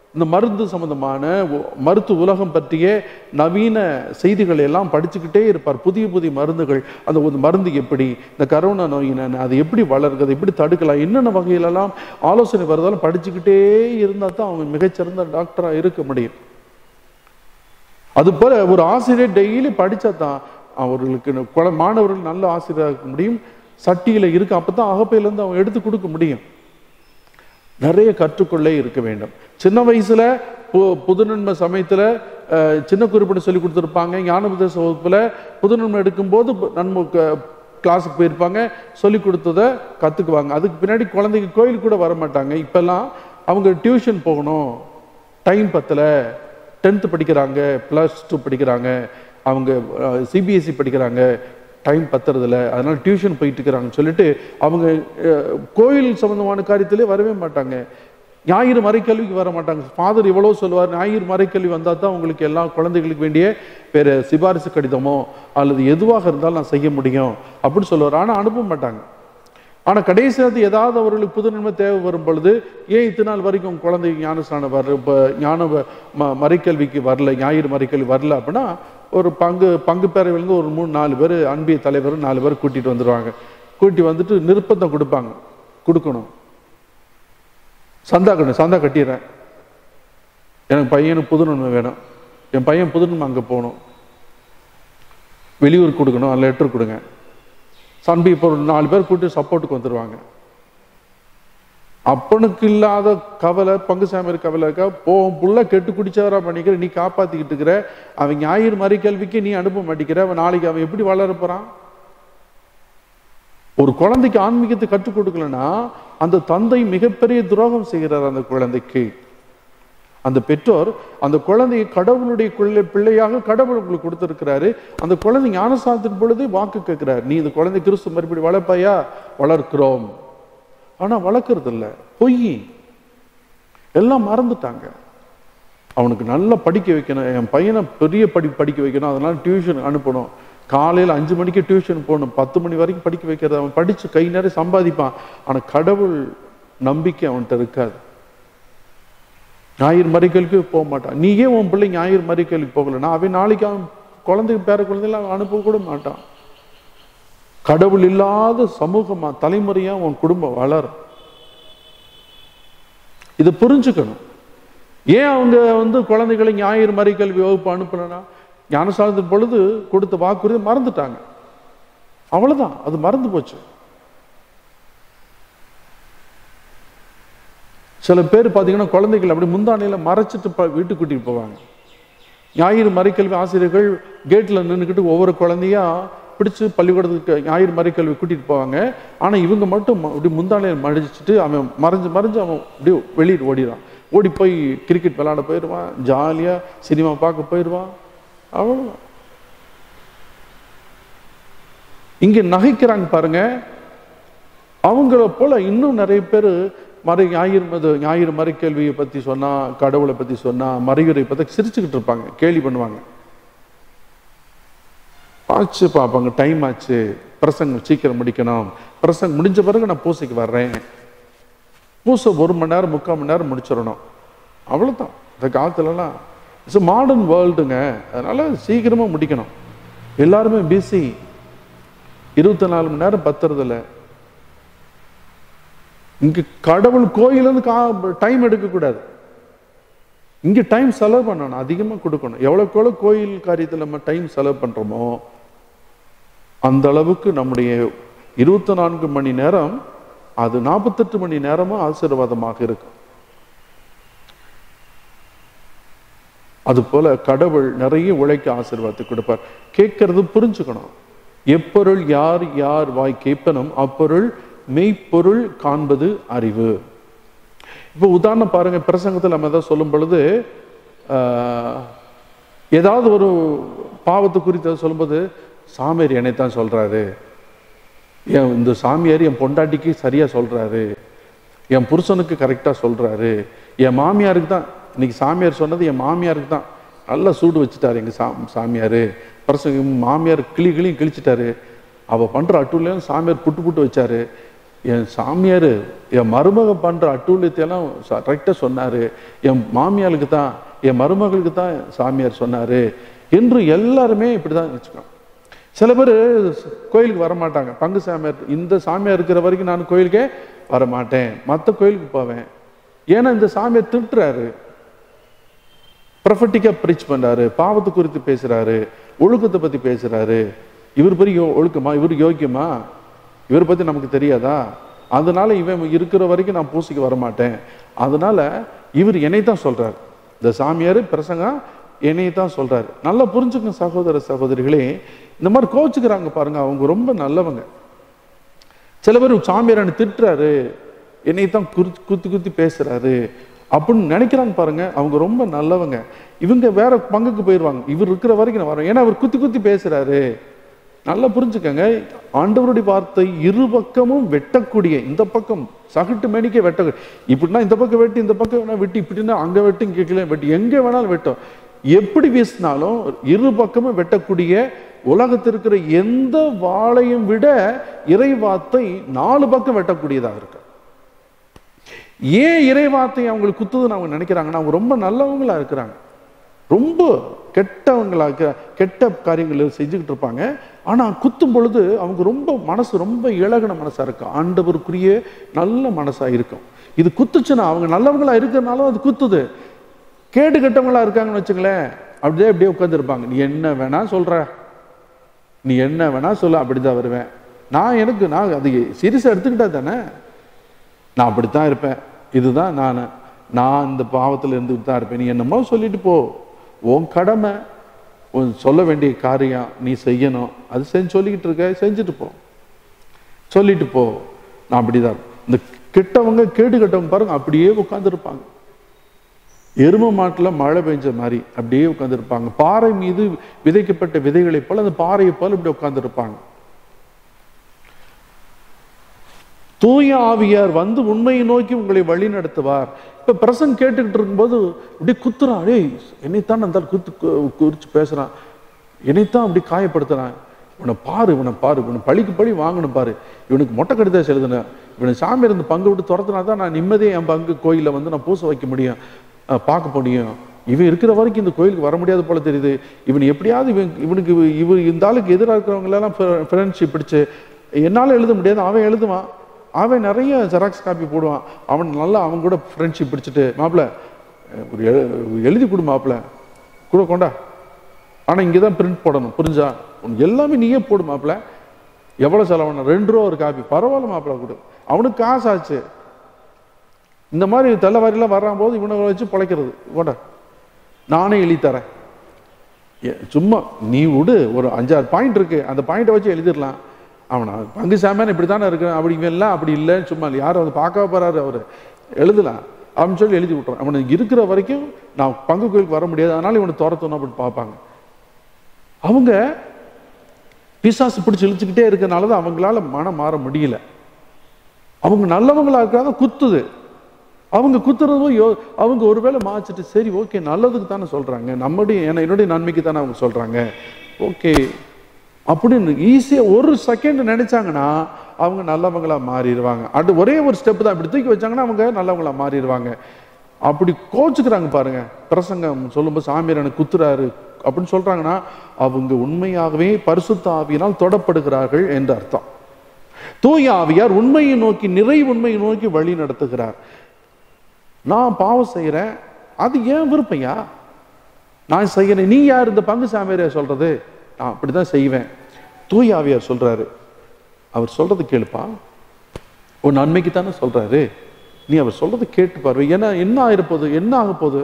இந்த மருந்து சம்பந்தமான மருத்துவ உலகம் பற்றிய நவீன செய்திகளை எல்லாம் படிச்சுக்கிட்டே இருப்பார். புதிய புதிய மருந்துகள், அந்த ஒரு மருந்து எப்படி, இந்த கரோனா நோய் என்னென்ன, அது எப்படி வளர்க்குது, எப்படி தடுக்கலாம், என்னென்ன வகையிலெல்லாம் ஆலோசனை வருதாலும் படிச்சுக்கிட்டே இருந்தால் தான் அவங்க மிகச்சிறந்த டாக்டராக இருக்க முடியும். அதுபோல ஒரு ஆசிரியர் டெய்லி படித்தா தான் அவர்களுக்கு மாணவர்கள் நல்ல ஆசிரியராக இருக்க முடியும். சட்டியில் இருக்கு, அப்போ தான் அகப்பையிலேருந்து அவங்க எடுத்து கொடுக்க முடியும். நிறைய கற்றுக்கொள்ளே இருக்க வேண்டும். சின்ன வயசுல பு புதுநன்மை சமயத்துல சின்ன குறிப்பிட்டு சொல்லி கொடுத்துருப்பாங்க. ஞானோபதேச வகுப்புல புதுநன்மை எடுக்கும்போது நன்மை கிளாஸுக்கு போயிருப்பாங்க, சொல்லி கொடுத்ததை கற்றுக்குவாங்க. அதுக்கு பின்னாடி குழந்தைங்க கோயிலுக்கு கூட வர மாட்டாங்க. இப்பெல்லாம் அவங்க டியூஷன் போகணும், டைம் பத்தலை, டென்த்து படிக்கிறாங்க, ப்ளஸ் டூ படிக்கிறாங்க, அவங்க சிபிஎஸ்சி படிக்கிறாங்க, டைம் பத்துறதில்ல, அதனால டியூஷன் போயிட்டு இருக்கிறாங்கன்னு சொல்லிட்டு அவங்க கோயில் சம்பந்தமான காரியத்திலே வரவே மாட்டாங்க. ஞாயிறு மறைக்கல்விக்கு வர மாட்டாங்க. ஃபாதர் எவ்வளோ சொல்லுவார், ஞாயிறு மறைக்கல்வி வந்தால் தான் உங்களுக்கு எல்லா குழந்தைகளுக்கு வேண்டிய வேறு சிபாரிசு கடிதமோ அல்லது எதுவாக இருந்தாலும் நான் செய்ய முடியும் அப்படின்னு சொல்லுவார். ஆனால் அனுப்ப மாட்டாங்க. ஆனால் கடைசி நேரத்தில் ஏதாவது அவர்களுக்கு புதுநன்மை தேவை வரும் பொழுது, ஏன் இத்தனை நாள் வரைக்கும் குழந்தை ஞானஸ்தானம் வர இப்போ ஞான ம மறைக்கல்விக்கு வரல, ஞாயிறு மறைக்கல்வி வரல அப்படின்னா ஒரு பங்கு பங்கு பேரவையிலேருந்து ஒரு மூணு நாலு பேர் அன்பிய தலைவர் நாலு பேர் கூட்டிகிட்டு வந்துடுவாங்க. கூட்டி வந்துட்டு நிர்பந்தம் கொடுப்பாங்க, கொடுக்கணும், சந்தா கட்டணும், சந்தா கட்டிடுறேன், எனக்கு பையனுக்கு புதுநன்மை வேணும், என் பையன் புதுநன்மை அங்கே போகணும், வெளியூர் கொடுக்கணும், அதில் லெட்டர் கொடுங்க. சன்பி இப்போ ஒரு நாலு பேர் கூட்டி சப்போர்ட்டுக்கு வந்துடுவாங்க. அப்பனுக்கு இல்லாத கவலை பங்கு சாமியார் கவலை இருக்கா, போகும் புள்ள கெட்டு குடிச்சவரா பண்ணிக்கிற, நீ காப்பாற்றிக்கிட்டு இருக்கிற, அவன் ஞாயிறு மாதிரி கேள்விக்கு நீ அனுப்ப மாட்டேங்கிற, அவன் நாளைக்கு அவன் எப்படி வளர போகிறான்? ஒரு குழந்தைக்கு ஆன்மீகத்தை கற்றுக் கொடுக்கலன்னா அந்த தந்தை மிகப்பெரிய துரோகம் செய்கிறார் அந்த குழந்தைக்கு. அந்த பெற்றோர் அந்த குழந்தையை கடவுளுடைய பிள்ளையாக கடவுள் உங்களுக்கு கொடுத்திருக்கிறாரு. அந்த குழந்தை ஞானஸ்தானத்தின் பொழுது வாக்கு கேட்கிறார், நீ இந்த குழந்தை கிறிஸ்து மறுபடி வளர்ப்பாயா? வளர்க்கிறோம். ஆனா வளர்க்கறது இல்லை, பொய், எல்லாம் மறந்துட்டாங்க. அவனுக்கு நல்லா படிக்க வைக்கணும், என் பையனை பெரிய படி படிக்க வைக்கணும், அதனால டியூஷன் அனுப்பணும். காலையில் அஞ்சு மணிக்கு டியூஷன் போகணும், பத்து மணி வரைக்கும் படிக்க வைக்கிறது. அவன் படிச்சு கை நிறைய சம்பாதிப்பான், ஆனா கடவுள் நம்பிக்கை அவன்கிட்ட இருக்காது. ஞாயிறு மறைக்கலுக்கு போக மாட்டான். நீயே உன் பிள்ளை ஞாயிறு மறைக்கலுக்கு போகலன்னா அவன் நாளைக்கு அவன் குழந்தைக்கு பேர குழந்தைல அனுப்ப கூட மாட்டான். கடவுள் இல்லாத சமூகமா தலைமுறையா உன் குடும்பம் வளரும். இதை புரிஞ்சுக்கணும். ஏன் அவங்க வந்து குழந்தைகளை ஞாயிறு மறைக்கல்வி வகுப்பு அனுப்பலன்னா, ஞானஸ்தானத்தின் பொழுது கொடுத்த வாக்குறுதி மறந்துட்டாங்க, அவ்வளவுதான், அது மறந்து போச்சு. சில பேர் பார்த்தீங்கன்னா குழந்தைகள் அப்படி முந்தானையில மறைச்சிட்டு வீட்டுக்கு கூட்டிட்டு போவாங்க. ஞாயிறு மறைக்கல்வி ஆசிரியர்கள் கேட்ல நின்றுக்கிட்டு ஒவ்வொரு குழந்தையா பிடிச்சு பள்ளிக்கூடத்துக்கு ஞாயிறு மறைக்கல்வி கூட்டிட்டு போவாங்க. ஆனா இவங்க மட்டும் அப்படி முந்தானையில மடிச்சுட்டு அவன் மறைஞ்சு மறைஞ்சு அவன் அப்படியே வெளியிட்டு ஓடிடுவான். ஓடி போய் கிரிக்கெட் விளையாட போயிடுவான், ஜாலியா சினிமா பார்க்க போயிடுவான், அவ்வளவுதான். இங்க நகைக்கிறாங்க பாருங்க. அவங்கள போல இன்னும் நிறைய பேர் மறை ஞாயிறு மது ஞாயிறு மறைக்கல்வியை பத்தி சொன்னா, கடவுளை பத்தி சொன்னா, மறையுறை பத்தி சிரிச்சுக்கிட்டு இருப்பாங்க, கேலி பண்ணுவாங்க. ஆச்சு பார்ப்பாங்க, டைம் ஆச்சு, பிரசங்கம் சீக்கிரம் முடிக்கணும், பிரசங்கம் முடிஞ்ச பிறகு நான் பூசைக்கு வர்றேன், பூசை ஒரு மணி நேரம் முக்கால் மணி நேரம் முடிச்சிடணும், அவ்வளோதான். இந்த காலத்துலலாம் இட்ஸ் மாடர்ன் வேர்ல்டுங்க, அதனால சீக்கிரமாக முடிக்கணும். எல்லாருமே பிஸி, இருபத்தி நாலு மணி நேரம் பத்துறதில்ல. இங்கே கடவுள் கோயிலேருந்து கா டைம் எடுக்கக்கூடாது, இங்கே டைம் செலவு பண்ணணும், அதிகமாக கொடுக்கணும். எவ்வளோக்கு எவ்வளோ கோயில் காரியத்தில் நம்ம டைம் செலவு பண்ணுறோமோ அந்த அளவுக்கு நம்முடைய இருபத்தி நான்கு மணி நேரம் அது நாற்பத்தெட்டு மணி நேரமும் ஆசீர்வாதமாக இருக்கும். அது போல கடவுள் நிறைய உழைக்க ஆசீர்வாதத்தை கொடுப்பார். கேட்கறது புரிஞ்சுக்கணும். எப்பொருள் யார் யார் வாய் கேட்பனும் அப்பொருள் மெய்ப்பொருள் காண்பது அறிவு. இப்போ உதாரணம் பாருங்க, பிரசங்கத்தில் நம்ம எதாவது சொல்லும் பொழுது ஏதாவது ஒரு பாவத்தை குறித்து சொல்லும்போது, சாமியார் என்னைத்தான் சொல்றாரு, என் இந்த சாமியார் என் பொண்டாட்டிக்கு சரியா சொல்றாரு, என் புருஷனுக்கு கரெக்டா சொல்றாரு, என் மாமியாருக்கு தான் இன்னைக்கு சாமியார் சொன்னது என் மாமியாருக்கு தான் நல்லா சூடு வச்சுட்டாரு எங்க சா சாமியார் பிரசங்க மாமியார் கிளி கிளியும் கிழிச்சிட்டாரு, அவள் பண்ற அட்டுலையும் சாமியார் புட்டு புட்டு வச்சாரு, என் சாமியார் என் மருமக பண்ற அட்டூழியத்தையெல்லாம் கரெக்டாக சொன்னாரு, என் மாமியாருக்கு தான் என் மருமகளுக்கு தான் சாமியார் சொன்னாரு என்று எல்லாருமே இப்படிதான் வச்சுக்கோங்க. சில பேர் கோயிலுக்கு வரமாட்டாங்க. பங்கு சாமியார், இந்த சாமியார் இருக்கிற வரைக்கும் நான் கோயிலுக்கே வரமாட்டேன், மற்ற கோயிலுக்கு போவேன். ஏன்னா இந்த சாமியார் திட்டுறாரு, ப்ரொஃபட்டிக்கா ப்ரீச் பண்றாரு, பாவத்தை குறித்து பேசுறாரு, ஒழுக்கத்தை பத்தி பேசுறாரு. இவர் பெரிய ஒழுக்கமா, இவர் யோக்கியமா, இவரை பத்தி நமக்கு தெரியாதா? அதனால இவன் இருக்கிற வரைக்கும் நான் பூசைக்கு வரமாட்டேன். அதனால இவர் என்னை தான் சொல்றாரு, இந்த சாமியார் பிரசங்கம் என்னை தான் சொல்றாரு. நல்லா புரிஞ்சுக்கங்க சகோதர சகோதரிகளே. இந்த மாதிரி கோச்சுக்கிறாங்க பாருங்க, அவங்க ரொம்ப நல்லவங்க. சில பேர் சாமியார் திட்டுறாரு, என்னை தான் குத்தி குத்தி குத்தி பேசுறாரு அப்படின்னு நினைக்கிறாங்க பாருங்க, அவங்க ரொம்ப நல்லவங்க. இவங்க வேற பங்குக்கு போயிடுவாங்க, இவர் இருக்கிற வரைக்கும் நான் வரேன், ஏன்னா அவர் குத்தி குத்தி பேசுறாரு. நல்லா புரிஞ்சுக்கங்க, ஆண்டவருடைய வார்த்தை இரு பக்கமும் வெட்டக்கூடிய, இந்த பக்கம் சகட்டு மேனிக்கே வெட்ட, இப்படின்னா இந்த பக்கம் வெட்டி, இந்த பக்கம் வேணா வெட்டி, இப்படின்னா அங்க வெட்டி, இங்க வெட்டி, எங்க வேணாலும் வெட்டும். எப்படி வீசினாலும் இரு பக்கமும் வெட்டக்கூடிய, உலகத்தில் இருக்கிற எந்த வாளையும் விட இறை வார்த்தை நாலு பக்கம் வெட்டக்கூடியதாக இருக்கு. ஏன் இறை வார்த்தை அவங்களுக்கு குத்துதுன்னு அவங்க நினைக்கிறாங்கன்னா, அவங்க ரொம்ப நல்லவங்களா இருக்கிறாங்க, ரொம்ப கெட்டவங்களா கெட்ட காரியங்கள் செஞ்சுக்கிட்டு இருப்பாங்க. ஆனா குத்தும் பொழுது அவங்க ரொம்ப மனசு ரொம்ப இழகின மனசா இருக்கும், ஆண்டவருக்குரிய நல்ல மனசா இருக்கும். இது குத்துச்சுன்னா அவங்க நல்லவங்களா இருக்கிறனாலும் அது குத்துது. கேடு கெட்டவங்களா இருக்காங்கன்னு வச்சுங்களேன், அப்படியே அப்படியே உட்கார்ந்து இருப்பாங்க. நீ என்ன வேணா சொல்ற, நீ என்ன வேணா சொல்ல, அப்படிதான் வருவேன் நான், எனக்கு நான் அது சீரியஸா எடுத்துக்கிட்டா தானே நான் அப்படித்தான் இருப்பேன், இதுதான் நான், நான் இந்த பாவத்தில் இருந்துட்டு தான் இருப்பேன். நீ என்னமோ சொல்லிட்டு போ, உன் கடமை, உன் சொல்ல வேண்டிய காரியம் நீ செய்யணும், அது செஞ்சு சொல்லிக்கிட்டு இருக்க, செஞ்சுட்டு போ, சொல்லிட்டு போ. நான் அப்படிதான். இந்த கெட்டவங்க கேடு கெட்டவங்க பாருங்க, அப்படியே உட்கார்ந்துருப்பாங்க, எரும மாட்டில் மழை பெஞ்ச மாதிரி அப்படியே உட்கார்ந்துருப்பாங்க. பாறை மீது விதைக்கப்பட்ட விதைகளை போல அந்த பாறையை போல இப்படி உட்கார்ந்துருப்பாங்க. தூய ஆவியார் வந்து உண்மையை நோக்கி உங்களை வழி நடத்துவார். இப்ப பிரசன் கேட்டுக்கிட்டு இருக்கும்போது அப்படியே குத்துறான், அடே என்னைத்தான் அந்த குத்து குறிச்சு பேசுறான், என்னைத்தான் அப்படி காயப்படுத்துறான், இவனை பாரு, இவனை பாரு, இவனை பழிக்கு பழி வாங்கணும் பாரு, இவனுக்கு மொட்டை கடிதம் எழுதுனேன், இவனை சாமி இருந்து பங்கு விட்டு துரத்துனா தான் நான் நிம்மதியே என் பங்கு கோயிலில் வந்து நான் பூசை வைக்க முடியும், பார்க்க முடியும். இவன் இருக்கிற வரைக்கும் இந்த கோயிலுக்கு வர முடியாது போல தெரியுது. இவன் எப்படியாவது இவன் இவனுக்கு இவன் இந்த ஆளுக்கு எதிராக இருக்கிறவங்களெல்லாம் ஃப்ரெண்ட்ஷிப் பிடிச்சு என்னால் எழுத முடியாது, அவன் எழுதுவான், அவன் நிறைய ஜெராக்ஸ் காப்பி போடுவான், அவன் நல்லா அவன் கூட ஃப்ரெண்ட்ஷிப் பிடிச்சிட்டு, மாப்பிள்ள ஒரு எழுதி கொடு, மாப்பிள்ள கூட கொண்டா, ஆனால் இங்கே தான் பிரிண்ட் போடணும், புரிஞ்சா, உனக்கு எல்லாமே நீயே போடு மாப்பிள்ள, எவ்வளோ செலவான, ரெண்டு ரூபா ஒரு காப்பி, பரவாயில்ல மாப்பிள்ள கொடு, அவனுக்கு காசு ஆச்சு. இந்த மாதிரி தலைவாரிலாம் வர்றான் போது இவனை வச்சு பிழைக்கிறது, கொண்டா நானே எழுதி தரேன், சும்மா நீ விடு, ஒரு அஞ்சாறு பாயிண்ட் இருக்கு, அந்த பாயிண்டை வச்சு எழுதிடலாம். அவனா பங்கு சாமியான் இப்படி தானே இருக்கு, அப்படி எல்லாம் அப்படி இல்லைன்னு சும்மா யாரும் வந்து பார்க்க போறாரு, அவரு எழுதலாம் அப்படின்னு சொல்லி எழுதி விட்டுறான். அவனுக்கு இருக்கிற வரைக்கும் நான் பங்கு கோயிலுக்கு வர முடியாது, அதனால இவனை துரத்தணும் அப்படின்னு பார்ப்பாங்க. அவங்க பிசாசு பிடிச்சி இழுச்சுக்கிட்டே இருக்கிறனாலதான் அவங்களால மனம் மாற முடியல. அவங்க நல்லவங்களா இருக்கிறாங்க, குத்துது, அவங்க குத்துறதும் யோ அவங்க ஒருவேளை மாச்சிட்டு சரி ஓகே நல்லதுக்கு தானே சொல்றாங்க, நம்முடைய என்னுடைய நன்மைக்கு தானே அவங்க சொல்றாங்க, ஓகே அப்படின்னு ஈஸியா ஒரு செகண்ட் நினைச்சாங்கன்னா அவங்க நல்லவங்களா மாறிடுவாங்க. அது ஒரே ஒரு ஸ்டெப் தான், இப்படி தூக்கி வச்சாங்கன்னா அவங்க நல்லவங்களா மாறிடுவாங்க. அப்படி கோச்சுக்கிறாங்க பாருங்க, பிரசங்கம் சொல்லும்போது சாமியார் எனக்கு குத்துறாரு அப்படின்னு சொல்றாங்கன்னா அவங்க உண்மையாகவே பரிசுத்த ஆவியினால் தொடப்படுகிறார்கள் என்று அர்த்தம். தூய ஆவியார் உண்மையை நோக்கி, நிறை உண்மையை நோக்கி வழி நடத்துகிறார். நான் பாவம் செய்யறேன், அது ஏன் விருப்பையா, நான் செய்யறேன், நீ யார் இந்த பங்கு சாமியார சொல்றது, நான் அப்படிதான் செய்வேன். தூய ஆவியார் சொல்றாரு, அவர் சொல்றது கேளுப்பா, உன் நன்மைக்கு தானே சொல்றாரு, நீ அவர் சொல்றது கேட்டு பாரு, ஏன்னா என்ன ஆயிருப்போது, என்ன ஆக போகுது,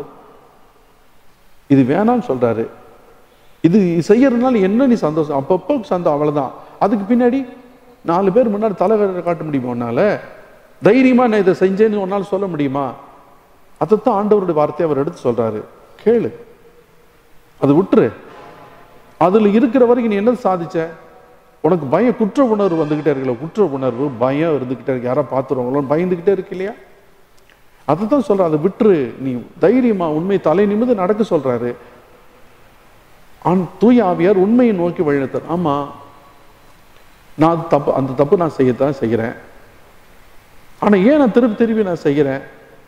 இது வேணாம்னு சொல்றாரு, இது செய்யறதுனால என்ன நீ சந்தோஷம், அப்பப்போ சந்தோஷம், அவ்வளவுதான். அதுக்கு பின்னாடி நாலு பேர் முன்னாடி தலைவரை காட்ட முடியுமா உன்னால, தைரியமா நான் இதை செஞ்சேன்னு உன்னால சொல்ல முடியுமா? அதைத்தான் ஆண்டவருடைய வார்த்தையை அவர் எடுத்து சொல்றாரு, கேளு, அது விட்டுரு, அதுல இருக்கிற வரைக்கும் நீ என்ன சாதிச்ச, உனக்கு பயம், குற்ற உணர்வு வந்துகிட்டே இருக்குல்ல, குற்ற உணர்வு பயம் இருந்துகிட்டே இருக்கு, யாரா பார்த்துருவாங்களோ பயந்துகிட்டே இருக்கு இல்லையா, அதைத்தான் சொல்ற, அதை விட்டுரு, நீ தைரியமா உண்மை தலை நிமிர்ந்து நடக்க சொல்றாரு. தூய ஆவியார் உண்மையை நோக்கி வழிநடத்தார். ஆமா நான் தப்பு, அந்த தப்பு நான் செய்யத்தான் செய்கிறேன், ஆனா ஏன் நான் திருப்பி திருப்பி நான் செய்கிறேன்?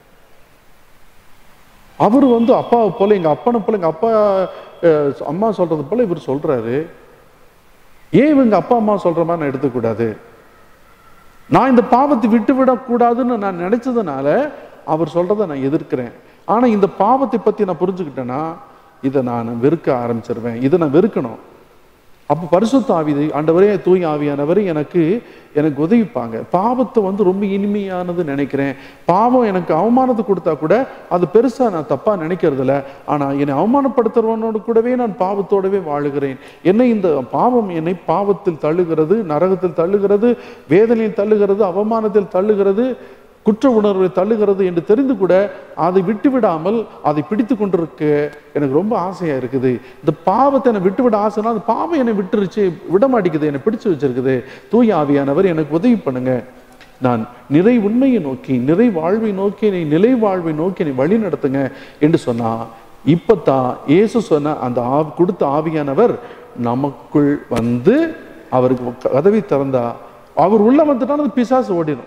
அவர் வந்து அப்பாவை போல, எங்க அப்பனை போல, எங்க அப்பா அம்மா சொல்றது போல இவர் சொல்றாரு. ஏன் இவங்க அப்பா அம்மா சொல்ற மாதிரி நான் எடுத்துக்கூடாது? நான் இந்த பாவத்தை விட்டு விடக்கூடாதுன்னு நான் நினைச்சதுனால அவர் சொல்றதை நான் எதிர்க்கிறேன். ஆனா இந்த பாவத்தை பத்தி நான் புரிஞ்சுக்கிட்டேன்னா இதை நான் வெறுக்க ஆரம்பிச்சிருவேன். இதை நான் வெறுக்கணும். அப்போ பரிசுத்த ஆவி, ஆண்டவரே தூய் ஆவியானவரே எனக்கு எனக்கு உதவிப்பாங்க. பாவத்தை வந்து ரொம்ப இனிமையானது நினைக்கிறேன். பாவம் எனக்கு அவமானத்தை கொடுத்தா கூட அது பெருசா நான் தப்பா நினைக்கிறது இல்லை. ஆனா என்னை அவமானப்படுத்துறவனோடு கூடவே நான் பாவத்தோடவே வாழுகிறேன். என்னை இந்த பாவம் என்னை பாவத்தில் தள்ளுகிறது, நரகத்தில் தள்ளுகிறது, வேதனையில் தள்ளுகிறது, அவமானத்தில் தள்ளுகிறது, குற்ற உணர்வை தள்ளுகிறது என்று தெரிந்து கூட அதை விட்டு விடாமல் அதை பிடித்து கொண்டிருக்க எனக்கு ரொம்ப ஆசையா இருக்குது. இந்த பாவத்தை என்னை விட்டு விட ஆசைனா அந்த பாவம் என்னை விட்டுருச்சு, விட மாட்டேங்குது, என்னை பிடிச்சு வச்சிருக்குது. தூய ஆவியானவர் எனக்கு உதவி பண்ணுங்க. நான் நிறை உண்மையை நோக்கி, நிறை வாழ்வை நோக்கி, என்னை நிலை வாழ்வை நோக்கி என்னை வழி நடத்துங்க என்று சொன்னா, இப்பத்தான் இயேசு சொன்ன அந்த ஆவி கொடுத்த ஆவியானவர் நமக்குள் வந்து அவருக்கு கதவை திறந்தா அவர் உள்ள வந்துட்டான அந்த பிசாசு ஓடிடும்.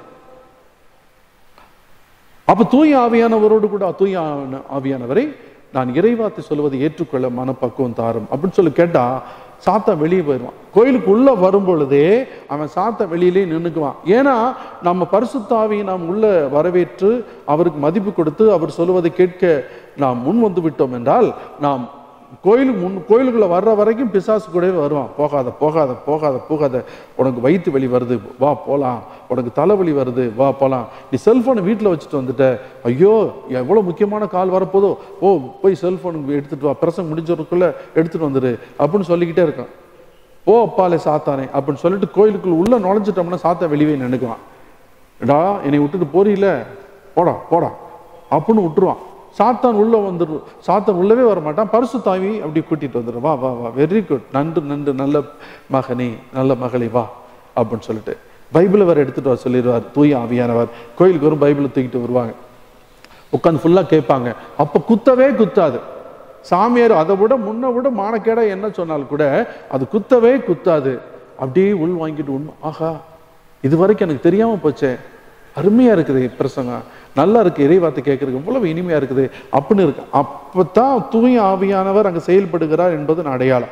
அப்ப தூய ஆவியானவரோடு கூட தூய ஆவியானவரை நான் இறைவார்த்தை சொல்வதை ஏற்றுக்கொள்ள மனப்பக்குவம் தாரும் அப்படின்னு சொல்லி கேட்டா சாத்தான் வெளியே போயிடுவான். கோயிலுக்கு உள்ள வரும் பொழுதே அவன் சாத்தான் வெளியிலே நின்றுக்குவான். ஏன்னா நம்ம பரிசுத்த ஆவியை நாம் உள்ள வரவேற்று அவருக்கு மதிப்பு கொடுத்து அவர் சொல்லுவதை கேட்க நாம் முன் வந்து விட்டோம் என்றால், நாம் கோயிலுக்கு முன் கோயிலுக்குள்ள வர்ற வரைக்கும் பிசாசு கூடவே வருவான். போகாத போகாத போகாத போகாத, உனக்கு வயிற்று வலி வருது வா போகலாம், உனக்கு தலைவலி வருது வா போகலாம், நீ செல்ஃபோனை வீட்டில் வச்சுட்டு வந்துட்ட, ஐயோ எவ்வளோ முக்கியமான கால் வரப்போதோ, ஓ போய் செல்ஃபோனுக்கு எடுத்துட்டு வா, பிரசங்கம் முடிஞ்சவருக்குள்ள எடுத்துட்டு வந்துடு அப்படின்னு சொல்லிக்கிட்டே இருக்கான். ஓ அப்பாலே சாத்தானே அப்படின்னு சொல்லிட்டு கோயிலுக்குள்ள உள்ள நுழைஞ்சிட்டோம்னா சாத்தா வெளியே நினைக்குவான். டா என்னை விட்டுட்டு போறீல, போடா போடா அப்படின்னு விட்டுருவான். சாத்தான் உள்ள வந்துடு, சாத்தான் உள்ளவே வர மாட்டான். பரிசுத்த ஆவி அப்படி கூட்டிட்டு வந்துடும். வா வா வா, வெரி குட், நன்று நன்று, நல்ல மகனே நல்ல மகளே வா அப்படின்னு சொல்லிட்டு பைபிளை வேற எடுத்துட்டு வர சொல்லிடுவார் தூய ஆவியானவர். கோயிலுக்கு வரும் பைபிளை தூக்கிட்டு வருவாங்க, உட்காந்து ஃபுல்லா கேட்பாங்க. அப்ப குத்தவே குத்தாது. சாமியார் அதை விட முன்ன விட மானக்கேடா என்ன சொன்னாலும் கூட அது குத்தவே குத்தாது. அப்படியே உள் வாங்கிட்டு உண்மை, ஆஹா இது வரைக்கும் எனக்கு தெரியாம போச்சே, அருமையா இருக்குது பிரசங்கம், நல்லா இருக்கு, இறைவார்த்தை கேட்கறதுக்கு இவ்வளவு இனிமையா இருக்குது அப்படின்னு இருக்கு. அப்பதான் தூய ஆவியானவர் அங்க செயல்படுகிறார் என்பது அடையாளம்.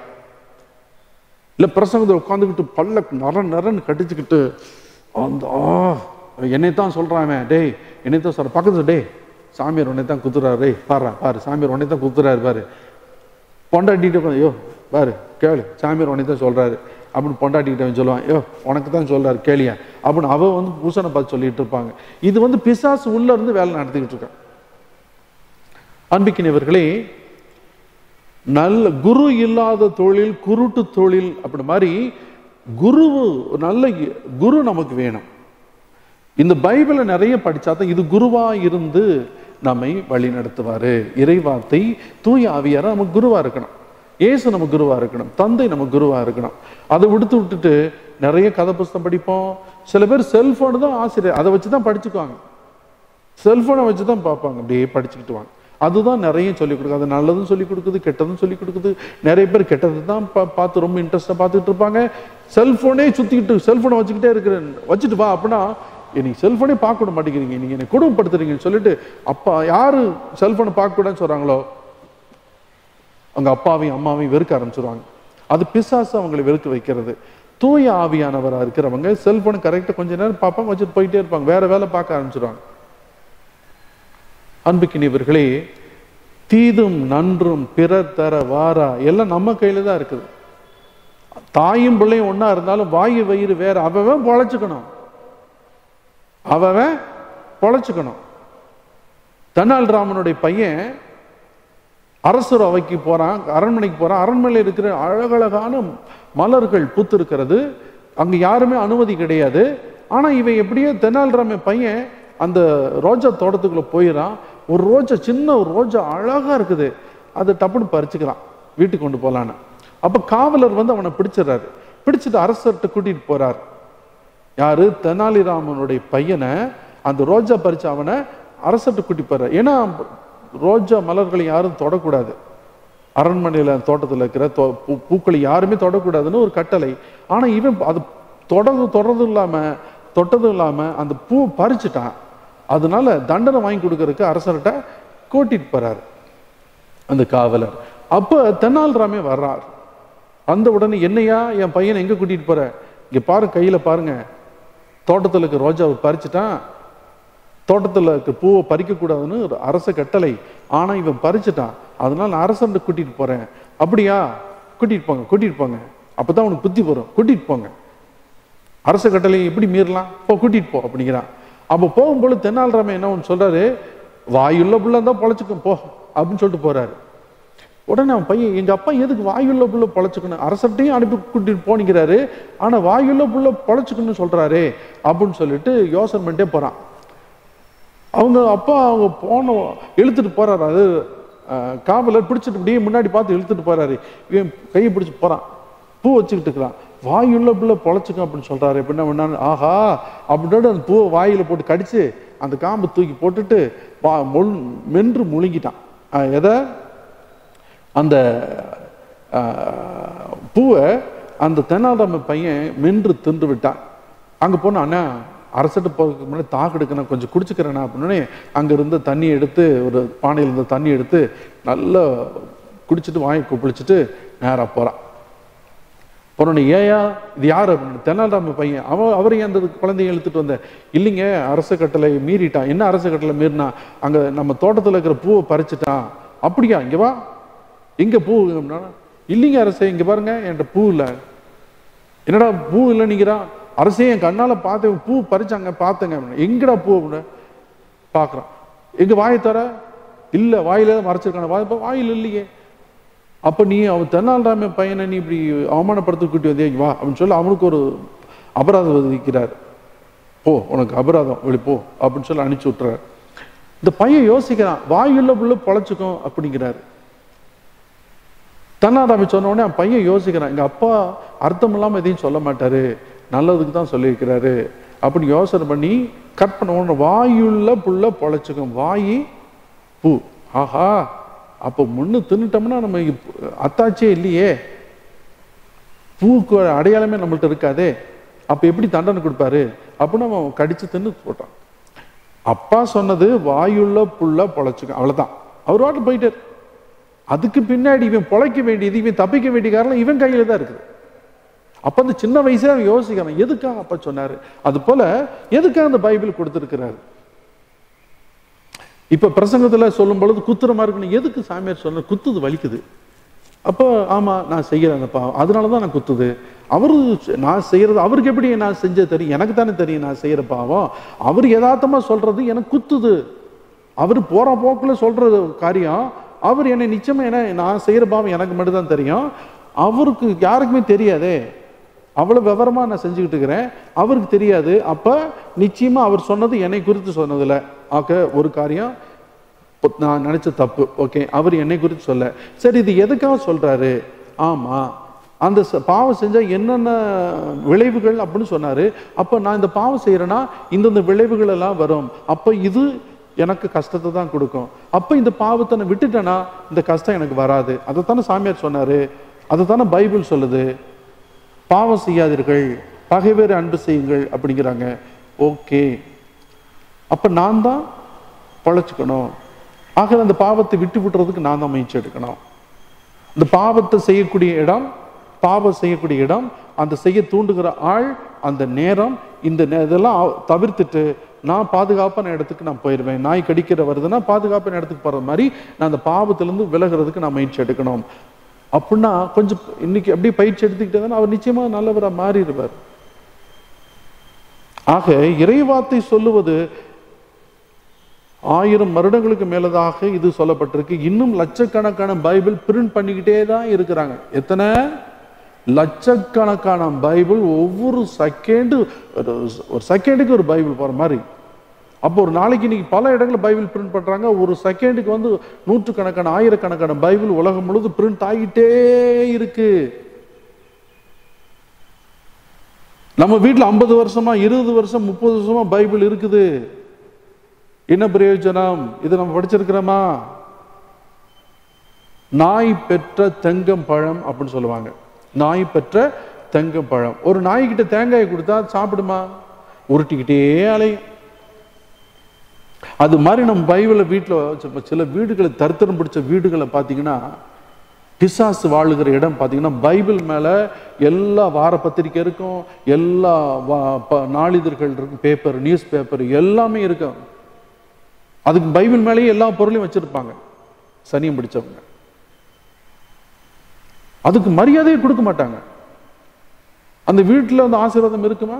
இல்ல பிரசங்கத்தை உட்காந்துக்கிட்டு பல்ல நர நரன்னு கடிச்சுக்கிட்டு அந்த என்னைத்தான் சொல்றான், டேய் என்னைத்தான் சொல்ற, பக்கத்துல டே சாமியார் உன்னைத்தான் குத்துறாரு, டேய் பாரு பாரு சாமியார் உன்னைத்தான் குத்துறாரு பாரு, பொண்டாட்டிட்டு ஐயோ பாரு கேளு சாமியார் உன்னைத்தான் சொல்றாரு அப்படின்னு பொண்டாட்டிக்கிட்ட சொல்லுவான், ஐயோ உனக்கு தான் சொல்றாரு கேளியா அப்படின்னு அவ வந்து பூசனை பார்த்து சொல்லிட்டு இருப்பாங்க. இது வந்து பிசாசு உள்ள இருந்து வேலை நடத்திக்கிட்டு இருக்கான். அன்பிக்கினவர்களே, நல்ல குரு இல்லாத தொழில் குருட்டு தொழில் அப்படி மாதிரி குரு, நல்ல குரு நமக்கு வேணும். இந்த பைபிளை நிறைய படிச்சாதான் இது குருவா இருந்து நம்மை வழி நடத்துவாரு. இறைவார்த்தை தூய ஆவியார நமக்கு குருவா இருக்கணும், ஏசு நம்ம குருவா இருக்கணும், தந்தை நம்ம குருவா இருக்கணும். அதை விடுத்து விட்டுட்டு நிறைய கதை புஸ்தகம் படிப்போம். சில பேர் செல்போனு தான் ஆசிரியர், அதை வச்சுதான் படிச்சுக்குவாங்க, செல்போனை வச்சுதான் பார்ப்பாங்க, அப்படியே படிச்சுக்கிட்டு வாங்க. அதுதான் நிறைய சொல்லிக் கொடுக்குது. அது நல்லதும் சொல்லிக் கொடுக்குது, கெட்டதும் சொல்லிக் கொடுக்குது. நிறைய பேர் கெட்டது தான் பார்த்து ரொம்ப இன்ட்ரெஸ்டா பார்த்துட்டு இருப்பாங்க. செல்போனே சுத்திக்கிட்டு செல்போனை வச்சுக்கிட்டே இருக்கிறேன், வச்சுட்டு வா அப்படின்னா நீங்க செல்போனே பார்க்க விட மாட்டேங்கிறீங்க, நீங்க என்னை கொடுமைப்படுத்துறீங்கன்னு சொல்லிட்டு அப்பா யாரு செல்போனை பார்க்க கூடாதுன்னு சொல்றாங்களோ அவங்க அப்பாவையும் அம்மாவையும் வெறுக்க ஆரம்பிச்சிருவாங்க. அது பிசாசு அவங்களை வெறுக்க வைக்கிறது. தூய ஆவியானவரா இருக்கிறவங்க செல்போனை கரெக்டா கொஞ்ச நேரம் பார்ப்பாங்க, வச்சுட்டு போயிட்டே இருப்பாங்க, வேற வேலை பார்க்க ஆரம்பிச்சிருவாங்க. அன்புக்கினியவர்களே, தீதும் நன்றும் பிறர் தர வாரா எல்லாம் நம்ம கையில தான் இருக்குது. தாயும் பிள்ளையும் ஒன்னா இருந்தாலும் வாயு வயிறு வேற, அவன் பொழைச்சுக்கணும், அவன் பொழைச்சுக்கணும். தென்னால் ராமனுடைய பையன் அரசர் அவைக்கு போறான், அரண்மனைக்கு போறான். அரண்மனையில் இருக்கிற அழகழகான மலர்கள் பூத்து இருக்கிறது, அங்க யாருமே அனுமதி கிடையாது. ஆனா இவன் எப்படியோ தென்னாலிராமன் பையன் அந்த ரோஜா தோட்டத்துக்குள்ள போயிடான். ஒரு ரோஜா, சின்ன ஒரு ரோஜா அழகா இருக்குது, அதை டப்புன்னு பறிச்சுக்கிறான் வீட்டுக்கு கொண்டு போலான்னு. அப்ப காவலர் வந்து அவனை பிடிச்சிடறாரு. பிடிச்சிட்டு அரசர்கிட்ட கூட்டிட்டு போறார். யாரு? தெனாலிராமனுடைய பையனை, அந்த ரோஜா பறிச்சு அவனை அரசர்கிட்ட கூட்டி போறார். ஏன்னா ரோஜா மலர்களை யாரும் தொடக்கூடாது, அரண்மனையில தோட்டத்தில் இருக்கிற பூக்களை யாருமே தொடக்கூடாதுன்னு ஒரு கட்டளை. ஆனா இவன் அது தொடர்ந்து தொடர்ந்து இல்லாம தொட்டதும் இல்லாம அந்த பூ பறிச்சுட்டான். அதனால தண்டனை வாங்கி கொடுக்கறதுக்கு அரசர்கிட்ட கூட்டிட்டு போறாரு அந்த காவலர். அப்ப தெனாலிராமே வர்றார். அந்த உடனே என்னையா என் பையனை எங்க கூட்டிட்டு போற? இங்க பாரு, கையில பாருங்க, தோட்டத்துல இருக்க ரோஜாவை பறிச்சுட்டான். தோட்டத்துல இருக்க பூவை பறிக்க கூடாதுன்னு அரச கட்டளை, ஆனா இவன் பறிச்சுட்டான், அதனால நான் அரசன் கூட்டிட்டு போறேன். அப்படியா? கூட்டிட்டு போங்க, கூட்டிட்டு போங்க, அப்பதான் உனக்கு புத்தி வரும், கூட்டிட்டு போங்க. அரச கட்டளை எப்படி மீறலாம்? போ, கூட்டிட்டு போ அப்படிங்கிறான். அப்ப போகும்போது தெனாலிராமே என்ன ஒன்று சொல்றாரு, வாயுள்ள புள்ள தான் பொழைச்சுக்கும் போ அப்படின்னு சொல்லிட்டு போறாரு. உடனே அவன் பையன், எங்க அப்பா எதுக்கு வாயுள்ள புள்ள பொழைச்சுக்கணும், அரசட்டையும் அனுப்பி கூட்டிட்டு போனிக்கிறாரு, ஆனா வாயுள்ள புள்ள பொழைச்சுக்கணும்னு சொல்றாரு அப்படின்னு சொல்லிட்டு யோசனை பண்ணிட்டே போறான். அவங்க அப்பா அவங்க போன இழுத்துட்டு போறாரு. அது காவலர் பிடிச்சிட்டு அப்படியே முன்னாடி பார்த்து இழுத்துட்டு போறாரு. இவன் கையை பிடிச்சி போறான், பூ வச்சுக்கிட்டு இருக்கிறான். வாயுள்ள புள்ள பொழைச்சுக்கும் அப்படின்னு சொல்றாரு. எப்படின்னா வேணான்னு ஆஹா அப்படின்ட்டு அந்த பூவை வாயில போட்டு கடிச்சு அந்த காம்பு தூக்கி போட்டுட்டு மென்று முழுங்கிட்டான். எதை? அந்த பூவை அந்த தெனாலிராம பையன் மென்று தின்று விட்டான். அங்க போனா அண்ணா அரசட்டு போகிறதுக்கு முன்னாடி தாக்கு எடுக்கணும், கொஞ்சம் குடிச்சுக்கிறேன்னா அப்படின்னு அங்க இருந்து தண்ணி எடுத்து, ஒரு பானையில் இருந்த தண்ணி எடுத்து நல்லா குடிச்சிட்டு வாங்கி குப்பிளிச்சுட்டு நேராக போறான். போனோடனே ஏயா இது யார் அப்படின்னு, தெனாலிராம பையன். அவன் அவரையும் அந்த குழந்தைய இழுத்துட்டு வந்த. இல்லைங்க, அரச கட்டளை மீறிட்டான். என்ன அரச கட்டளை மீறினா? அங்க நம்ம தோட்டத்துல இருக்கிற பூவை பறிச்சுட்டான். அப்படியா? இங்க வா, எங்க பூ? இல்லைங்க அரசே, இங்க பாருங்க என்கிட்ட பூ இல்லை. என்னடா பூ இல்லை நீங்கிறான்? அரசே என் கண்ணால பார்த்தேன், பூ பறிச்சாங்க பார்த்தேங்க. எங்கடா பூ அப்படின்னு பாக்குறான். எங்க வாயை தர? இல்ல, வாயில மறைச்சிருக்கான, வாயில் இல்லையே. அப்ப நீ அவன் தெனாலிராம பையனை நீ இப்படி அவமானப்படுத்த கூட்டி வந்தே, வா அப்படின்னு சொல்லி அவனுக்கு ஒரு அபராதம் விதிக்கிறார். போ, உனக்கு அபராதம், வெளி போ அப்படின்னு சொல்லி அனுப்பிச்சு விட்டுறாரு. இந்த பையன் யோசிக்கிறான், வாயுள்ள புள்ள பொழைச்சுக்கும் அப்படிங்கிறாரு. தெனாலிராம சொன்ன உடனே அவன் பையன் யோசிக்கிறான், எங்க அப்பா அர்த்தம் இல்லாம எதையும் சொல்ல மாட்டாரு, நல்லதுக்கு தான் சொல்லியிருக்கிறாரு அப்படி யோசனை பண்ணி கட் பண்ண உடனே வாயுள்ள புள்ள பொழைச்சுக்கும், வாயி பூ. ஆஹா, அப்போ முன்னு தின்னுட்டோம்னா நம்ம அத்தாச்சே இல்லையே, பூக்கு அடையாளமே நம்மள்ட்ட இருக்காதே, அப்ப எப்படி தண்டனை கொடுப்பாரு அப்படின்னு அவன் கடிச்சு தின்னு போட்டான். அப்பா சொன்னது வாயுள்ள புள்ள பொழைச்சுக்கும், அவ்வளவுதான். அவர் வாட்டு போயிட்டார். அதுக்கு பின்னாடி இவன் பொழைக்க வேண்டியது, இவன் தப்பிக்க வேண்டிய காரணம் இவன் கையில தான் இருக்குது. அப்ப அந்த சின்ன வயசுல அவன் யோசிக்கிறான், எதுக்காக அப்பா சொன்னாரு, அது போல எதுக்காக அந்த பைபிள் கொடுத்திருக்கிறாரு. இப்ப பிரசங்கத்துல சொல்லும் பொழுது குத்துற மாதிரி இருக்கணும், எதுக்கு சாமியார் சொன்ன? குத்துது, வலிக்குது. அப்போ ஆமா நான் செய்யறேன் அந்த பாவம், அதனாலதான் நான் குத்துது. அவரு நான் செய்யறது அவருக்கு எப்படி நான் செஞ்சது தெரியும், எனக்கு தானே தெரியும் நான் செய்யற பாவம். அவரு யதார்த்தமா சொல்றது எனக்கு குத்துது. அவரு போற போக்குல சொல்றது காரியம், அவர் என்னை நிச்சயமா என்ன நான் செய்யற பாவம் எனக்கு மட்டும் தான் தெரியும், அவருக்கு யாருக்குமே தெரியாதே. அவ்வளவு விவரமா நான் செஞ்சுக்கிட்டு இருக்கிறேன், அவருக்கு தெரியாது. அப்ப நிச்சயமா அவர் சொன்னது என்னை குறித்து சொன்னதில்ல. ஆக ஒரு காரியம் நான் நினைச்ச தப்பு, ஓகே, அவர் என்னை குறித்து சொல்ல. சரி, இது எதுக்காக சொல்றாரு? ஆமா, அந்த பாவம் செஞ்சா என்னென்ன விளைவுகள் அப்படின்னு சொன்னாரு. அப்ப நான் இந்த பாவம் செய்யறேன்னா இந்தந்த விளைவுகள் எல்லாம் வரும், அப்ப இது எனக்கு கஷ்டத்தை தான் கொடுக்கும். அப்ப இந்த பாவத்தை நான் விட்டுட்டேன்னா இந்த கஷ்டம் எனக்கு வராது. அதைத்தானே சாமியார் சொன்னாரு, அதைத்தானே பைபிள் சொல்லுது. பாவம் செய்யாதீர்கள், பகைவேறு அன்பு செய்யுங்கள் அப்படிங்கிறாங்க. ஓகே, அப்ப நான் தான் பழச்சுக்கணும். ஆக அந்த பாவத்தை விட்டு விட்டுறதுக்கு நான் தான் முயற்சி எடுக்கணும். இந்த பாவத்தை செய்யக்கூடிய இடம், பாவம் செய்யக்கூடிய இடம், அந்த செய்ய தூண்டுகிற ஆள், அந்த நேரம், இந்த இதெல்லாம் தவிர்த்துட்டு நான் பாதுகாப்பான இடத்துக்கு நான் போயிடுவேன். நாய் கடிக்கிற வருதுன்னா பாதுகாப்பான இடத்துக்கு போறது மாதிரி நான் அந்த பாவத்திலிருந்து விலகிறதுக்கு நான் முயற்சி எடுக்கணும். அப்படின்னா கொஞ்சம் இன்னைக்கு அப்படியே பயிற்சி எடுத்துக்கிட்டதுன்னா அவர் நிச்சயமா நல்லவரா மாறிடுவார். ஆக இறைவார்த்தை சொல்லுவது ஆயிரம் வருடங்களுக்கு மேலதாக இது சொல்லப்பட்டிருக்கு. இன்னும் லட்சக்கணக்கான பைபிள் பிரிண்ட் பண்ணிக்கிட்டே தான் இருக்கிறாங்க. எத்தனை லட்சக்கணக்கான பைபிள், ஒவ்வொரு செகண்டு ஒரு செகண்டுக்கு ஒரு பைபிள் போற மாதிரி. அப்போ ஒரு நாளைக்கு இன்னைக்கு பல இடங்களில் பைபிள் பிரிண்ட் பண்றாங்க. ஒரு செகண்டுக்கு வந்து நூற்றுக்கணக்கான ஆயிரக்கணக்கான பைபிள் உலகம் முழுது பிரிண்ட் ஆகிட்டே இருக்கு. நம்ம வீட்டில் ஐம்பது வருஷமா இருபது வருஷம் முப்பது வருஷமா பைபிள் இருக்குது. என்ன பிரயோஜனம்? இது நம்ம படிச்சிருக்கிறோமா? நாய் பெற்ற தெங்கம் பழம் அப்படின்னு சொல்லுவாங்க. நாய் பெற்ற தெங்கம் பழம். ஒரு நாய்கிட்ட தேங்காயை கொடுத்தா சாப்பிடுமா? உருட்டிக்கிட்டே அலையும். அது மாதிரி நம்ம பைபிளை வீட்டில் சில வீடுகளை தரித்திரம் பிடிச்ச வீடுகளை பார்த்தீங்கன்னா, பிசாசு வாழுகிற இடம் பார்த்தீங்கன்னா, பைபிள் மேலே எல்லா வார பத்திரிக்கை இருக்கும், எல்லா நாளிதழ்கள் இருக்கும், பேப்பர், நியூஸ் பேப்பர் எல்லாமே இருக்கும். அதுக்கு பைபிள் மேலேயே எல்லா பொருளையும் வச்சிருப்பாங்க சனியம் பிடிச்சவங்க. அதுக்கு மரியாதையை கொடுக்க மாட்டாங்க. அந்த வீட்டில் அந்த ஆசீர்வாதம் இருக்குமா?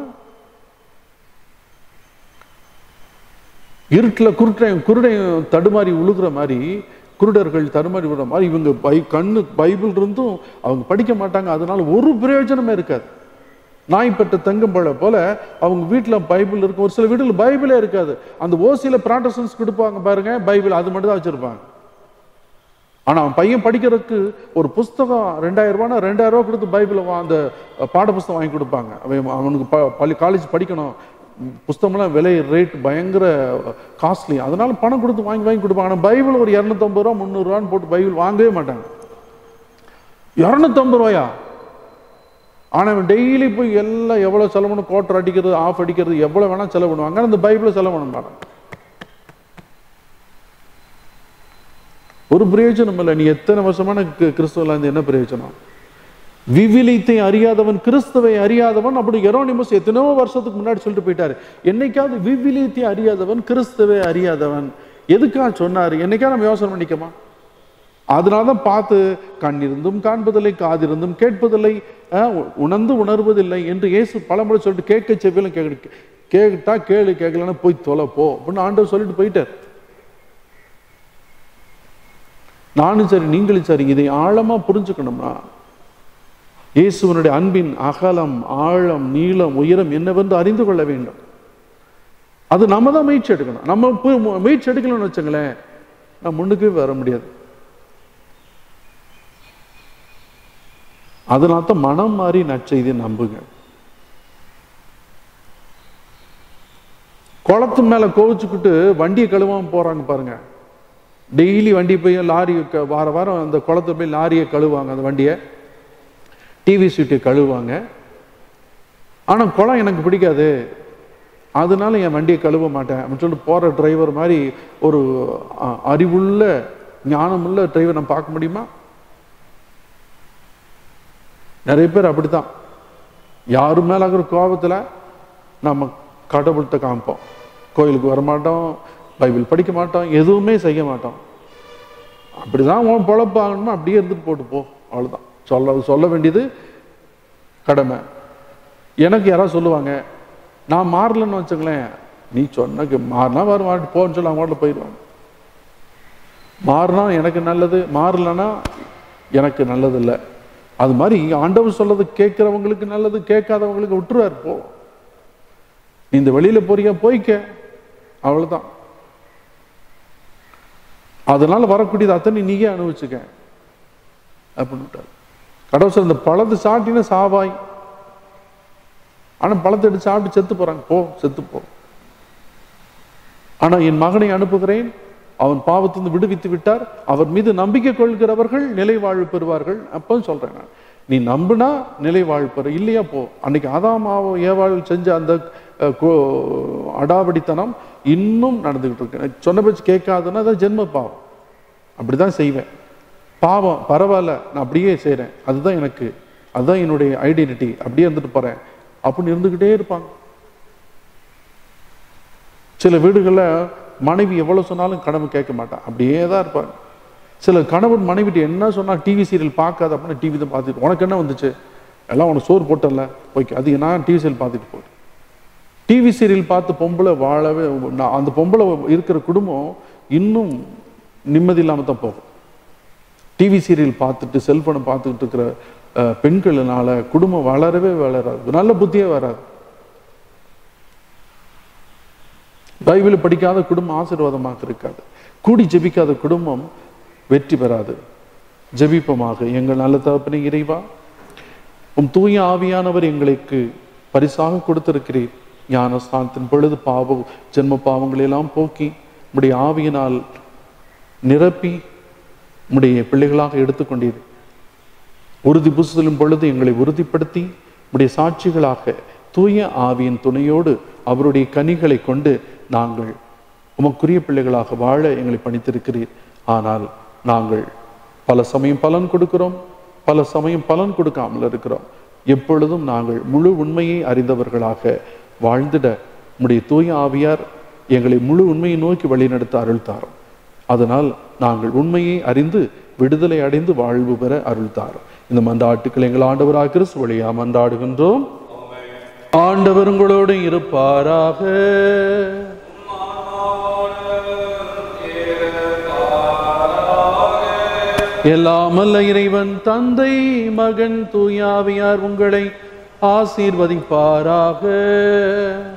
இருட்டில் குருட்டை குருடை தடுமாறி உழுகிற மாதிரி, குருடர்கள் தடுமாறி விடுற மாதிரி இவங்க பை கண்ணு பைபிள் இருந்தும் அவங்க படிக்க மாட்டாங்க. அதனால ஒரு பிரயோஜனமே இருக்காது. நாய்ப்பட்ட தங்கம்பழ போல அவங்க வீட்டில் பைபிள் இருக்கும். ஒரு சில வீட்டில் பைபிளே இருக்காது. அந்த ஓசியில் ப்ராட்டஸ்டன்ஸ் கொடுப்பாங்க பாருங்க, பைபிள் அது மட்டும் தான் வச்சிருப்பாங்க. ஆனால் அவன் பையன் படிக்கிறதுக்கு ஒரு புஸ்தகம் ரெண்டாயிரம் ரூபானா ரெண்டாயிரம் ரூபா கொடுத்து பைபிளை அந்த பாட புஸ்தகம் வாங்கி கொடுப்பாங்க. அவன் அவனுக்கு ப பள்ளி காலேஜ் படிக்கணும், புஸ்தகம்லாம் விலை ரேட் பயங்கர காஸ்ட்லி, அதனால பணம் கொடுத்து வாங்கி வாங்கி கொடுப்பாங்க. ஆனால் பைபிள் ஒரு இரநூத்தம்பது ரூபா முந்நூறுரூவான்னு போட்டு பைபிள் வாங்கவே மாட்டாங்க. இரநூத்தம்பது ரூபாயா? ஆனால் டெய்லி போய் எல்லாம் எவ்வளோ செலவு பண்ணணும், கோட்டர் அடிக்கிறது, ஆஃப் அடிக்கிறது, எவ்வளோ வேணால் செலவு பண்ணுவாங்க. அந்த பைபிளை செலவு பண்ண மாட்டாங்க. ஒரு பிரயோஜனம் இல்லை. நீ எத்தனை வருஷமான கிறிஸ்துவல இருந்து என்ன பிரயோஜனம்? விவிலியத்தை அறியாதவன் கிறிஸ்துவை அறியாதவன். அப்படி எரோனிமஸ் எத்தனையோ வருஷத்துக்கு முன்னாடி சொல்லிட்டு போயிட்டாரு. என்னைக்காவது விவிலியத்தை அறியாதவன் கிறிஸ்துவை அறியாதவன் எதுக்காக சொன்னாரு? என்னைக்கா நம்ம யோசனை பண்ணிக்கமா? அதனாலதான் பார்த்து கண்ணிருந்தும் காண்பதில்லை, காதிருந்தும் கேட்பதில்லை, உணர்ந்து உணர்வதில்லை என்று இயேசு பலமுறை சொல்லிட்டு, கேட்க செவிலும் கேட்க கேட்டா கேளு, கேட்கலன்னா போய் தொலை போ அப்படின்னு ஆண்டவர் சொல்லிட்டு போயிட்டார். நானும் சரி நீங்களும் சரி இதை ஆழமா புரிஞ்சுக்கணும்னா, இயேசுவனுடைய அன்பின் அகலம், ஆழம், நீளம், உயரம் என்னவென்று அறிந்து கொள்ள வேண்டும். அது நம்ம தான் முயற்சி எடுக்கணும். நம்ம முயற்சி எடுக்கணும்னு வச்சுங்களேன், நம்ம முன்னுக்கு வர முடியாது. அதனால்தான் மனம் மாறி நற்செய்தியை நம்புங்க. குளத்து மேல கோவிச்சுக்கிட்டு வண்டியை கழுவாம போறாங்க பாருங்க. டெய்லி வண்டி போய் லாரி வார வாரம் அந்த குளத்தை போய் லாரியை கழுவாங்க, அந்த வண்டியை டிவி சீட்டை கழுவாங்க. ஆனால் குளம் எனக்கு பிடிக்காது, அதனால என் வண்டியை கழுவ மாட்டேன் அப்படின்னு சொல்லிட்டு போகிற டிரைவர் மாதிரி ஒரு அறிவுள்ள ஞானமுள்ள டிரைவர் நம்ம பார்க்க முடியுமா? நிறைய பேர் அப்படித்தான். யாரு மேல ஆகிற கோபத்தில் நம்ம கடவுள்கிட்ட காமிப்போம். கோயிலுக்கு வரமாட்டோம், பைபிள் படிக்க மாட்டோம், எதுவுமே செய்ய மாட்டோம். அப்படிதான் உன் பொழப்பு ஆகணுமா, அப்படியே இருந்துட்டு போட்டு போ, அவ்வளோதான். சொல்ல சொல்ல வேண்டியது கடமை. எனக்கு யாராவது சொல்லுவாங்க, நான் மாறலன்னு வச்சுங்களேன், நீ சொன்ன மாறினா வரும் வாட்டு போன்னு சொல்லி அவங்க வாட்டில் போயிடுவாங்க. மாறினா எனக்கு நல்லது, மாறலன்னா எனக்கு நல்லது இல்லை. அது மாதிரி ஆண்டவர் சொல்லது கேட்கிறவங்களுக்கு நல்லது, கேட்காதவங்களுக்கு விட்டுருவார். போ, நீ இந்த வெளியில போறியா போய்க்க, அவ்வளவுதான். அதனால வரக்கூடியது அத்தனை நீயே அனுபவிச்சுக்க அப்படின்னு கடவுள். இந்த பழத்தை சாட்டினா சாவாய், ஆனா பழத்தை எடுத்து சாப்பிட்டு செத்து போறாங்க. போ, செத்து போ. ஆனா என் மகனை அனுப்புகிறேன், அவன் பாவத்திலிருந்து விடுவித்து விட்டார், அவர் மீது நம்பிக்கை கொள்கிறவர்கள் நிலை வாழ்வு பெறுவார்கள். அப்போ சொல்றேன், நான் நீ நம்புனா நிலை வாழ்வு பெற, இல்லையா போ. அன்னைக்கு ஆதாமாவோ ஏவாள் செஞ்ச அந்த அடாவடித்தனம் இன்னும் நடந்துகிட்டு இருக்கு. சொன்ன பேச்சு கேட்காதுன்னா அதான் ஜென்ம பாவம். அப்படிதான் செய்வேன். பாவம் பரவாயில்ல, நான் அப்படியே செய்கிறேன், அதுதான் எனக்கு, அதுதான் என்னுடைய ஐடென்டிட்டி, அப்படியே இருந்துட்டு போறேன் அப்படின்னு இருந்துகிட்டே இருப்பாங்க. சில வீடுகளில் மனைவி எவ்வளவு சொன்னாலும் கணவன் கேட்க மாட்டான், அப்படியே தான் இருப்பாங்க. சில கணவன் மனைவிட்டு என்ன சொன்னா டிவி சீரியல் பார்க்காத அப்படின்னு டிவி தான் பார்த்துட்டு, உனக்கு என்ன வந்துச்சு, எல்லாம் உனக்கு சோறு போட்டல ஓகே, அது நான் டிவி சீரியல் பார்த்துட்டு போயிட்டு. டிவி சீரியல் பார்த்து பொம்பளை வாழவே, அந்த பொம்பளை இருக்கிற குடும்பம் இன்னும் நிம்மதி இல்லாமல் தான் போகும். டிவி சீரியல் பார்த்துட்டு செல்போனை பார்த்துக்கிட்டு இருக்கிற பெண்களினால குடும்பம் வளரவே வளராது, நல்ல புத்தியே வராது. பைபிள் படிக்காத குடும்பம் ஆசீர்வாதமாக இருக்காது, கூடி ஜெபிக்காத குடும்பம் வெற்றி பெறாது. ஜெபிப்போமாக. எங்கள் நல்ல தகப்பனே இறைவா, உம் தூய ஆவியானவர் எங்களுக்கு பரிசாக கொடுத்திருக்கிறீர். ஞான ஸ்நானத்தின் பொழுது பாவ ஜென்ம பாவங்களெல்லாம் போக்கி உம்முடைய ஆவியினால் நிரப்பி உம்முடைய பிள்ளைகளாக எடுத்துக்கொண்டீர். உறுதி புசுதலின் பொழுது எங்களை உறுதிப்படுத்தி உம்முடைய சாட்சிகளாக தூய ஆவியின் துணையோடு அவருடைய கனிகளை கொண்டு நாங்கள் உமக்குரிய பிள்ளைகளாக வாழ எங்களை பணித்திருக்கிறீர். ஆனால் நாங்கள் பல சமயம் பலன் கொடுக்கிறோம், பல சமயம் பலன் கொடுக்காமல் இருக்கிறோம். எப்பொழுதும் நாங்கள் முழு உண்மையை அறிந்தவர்களாக வாழ்ந்திட உம்முடைய தூய ஆவியார் எங்களை முழு உண்மையை நோக்கி வழிநடத்த அருள் தாரும். அதனால் நாங்கள் உண்மையை அறிந்து விடுதலை அடைந்து வாழ்வு பெற அருள் தாரும். இந்த மன்றாட்டுக்கள் எங்கள் ஆண்டவராக கிறிஸ்து வழியா மன்றாடுகின்றோம். ஆண்டவர் உங்களோடு இருப்பாராக. எல்லாம் வல்ல இறைவன் தந்தை, மகன், தூய ஆவியார் உங்களை ஆசீர்வதிப்பாராக.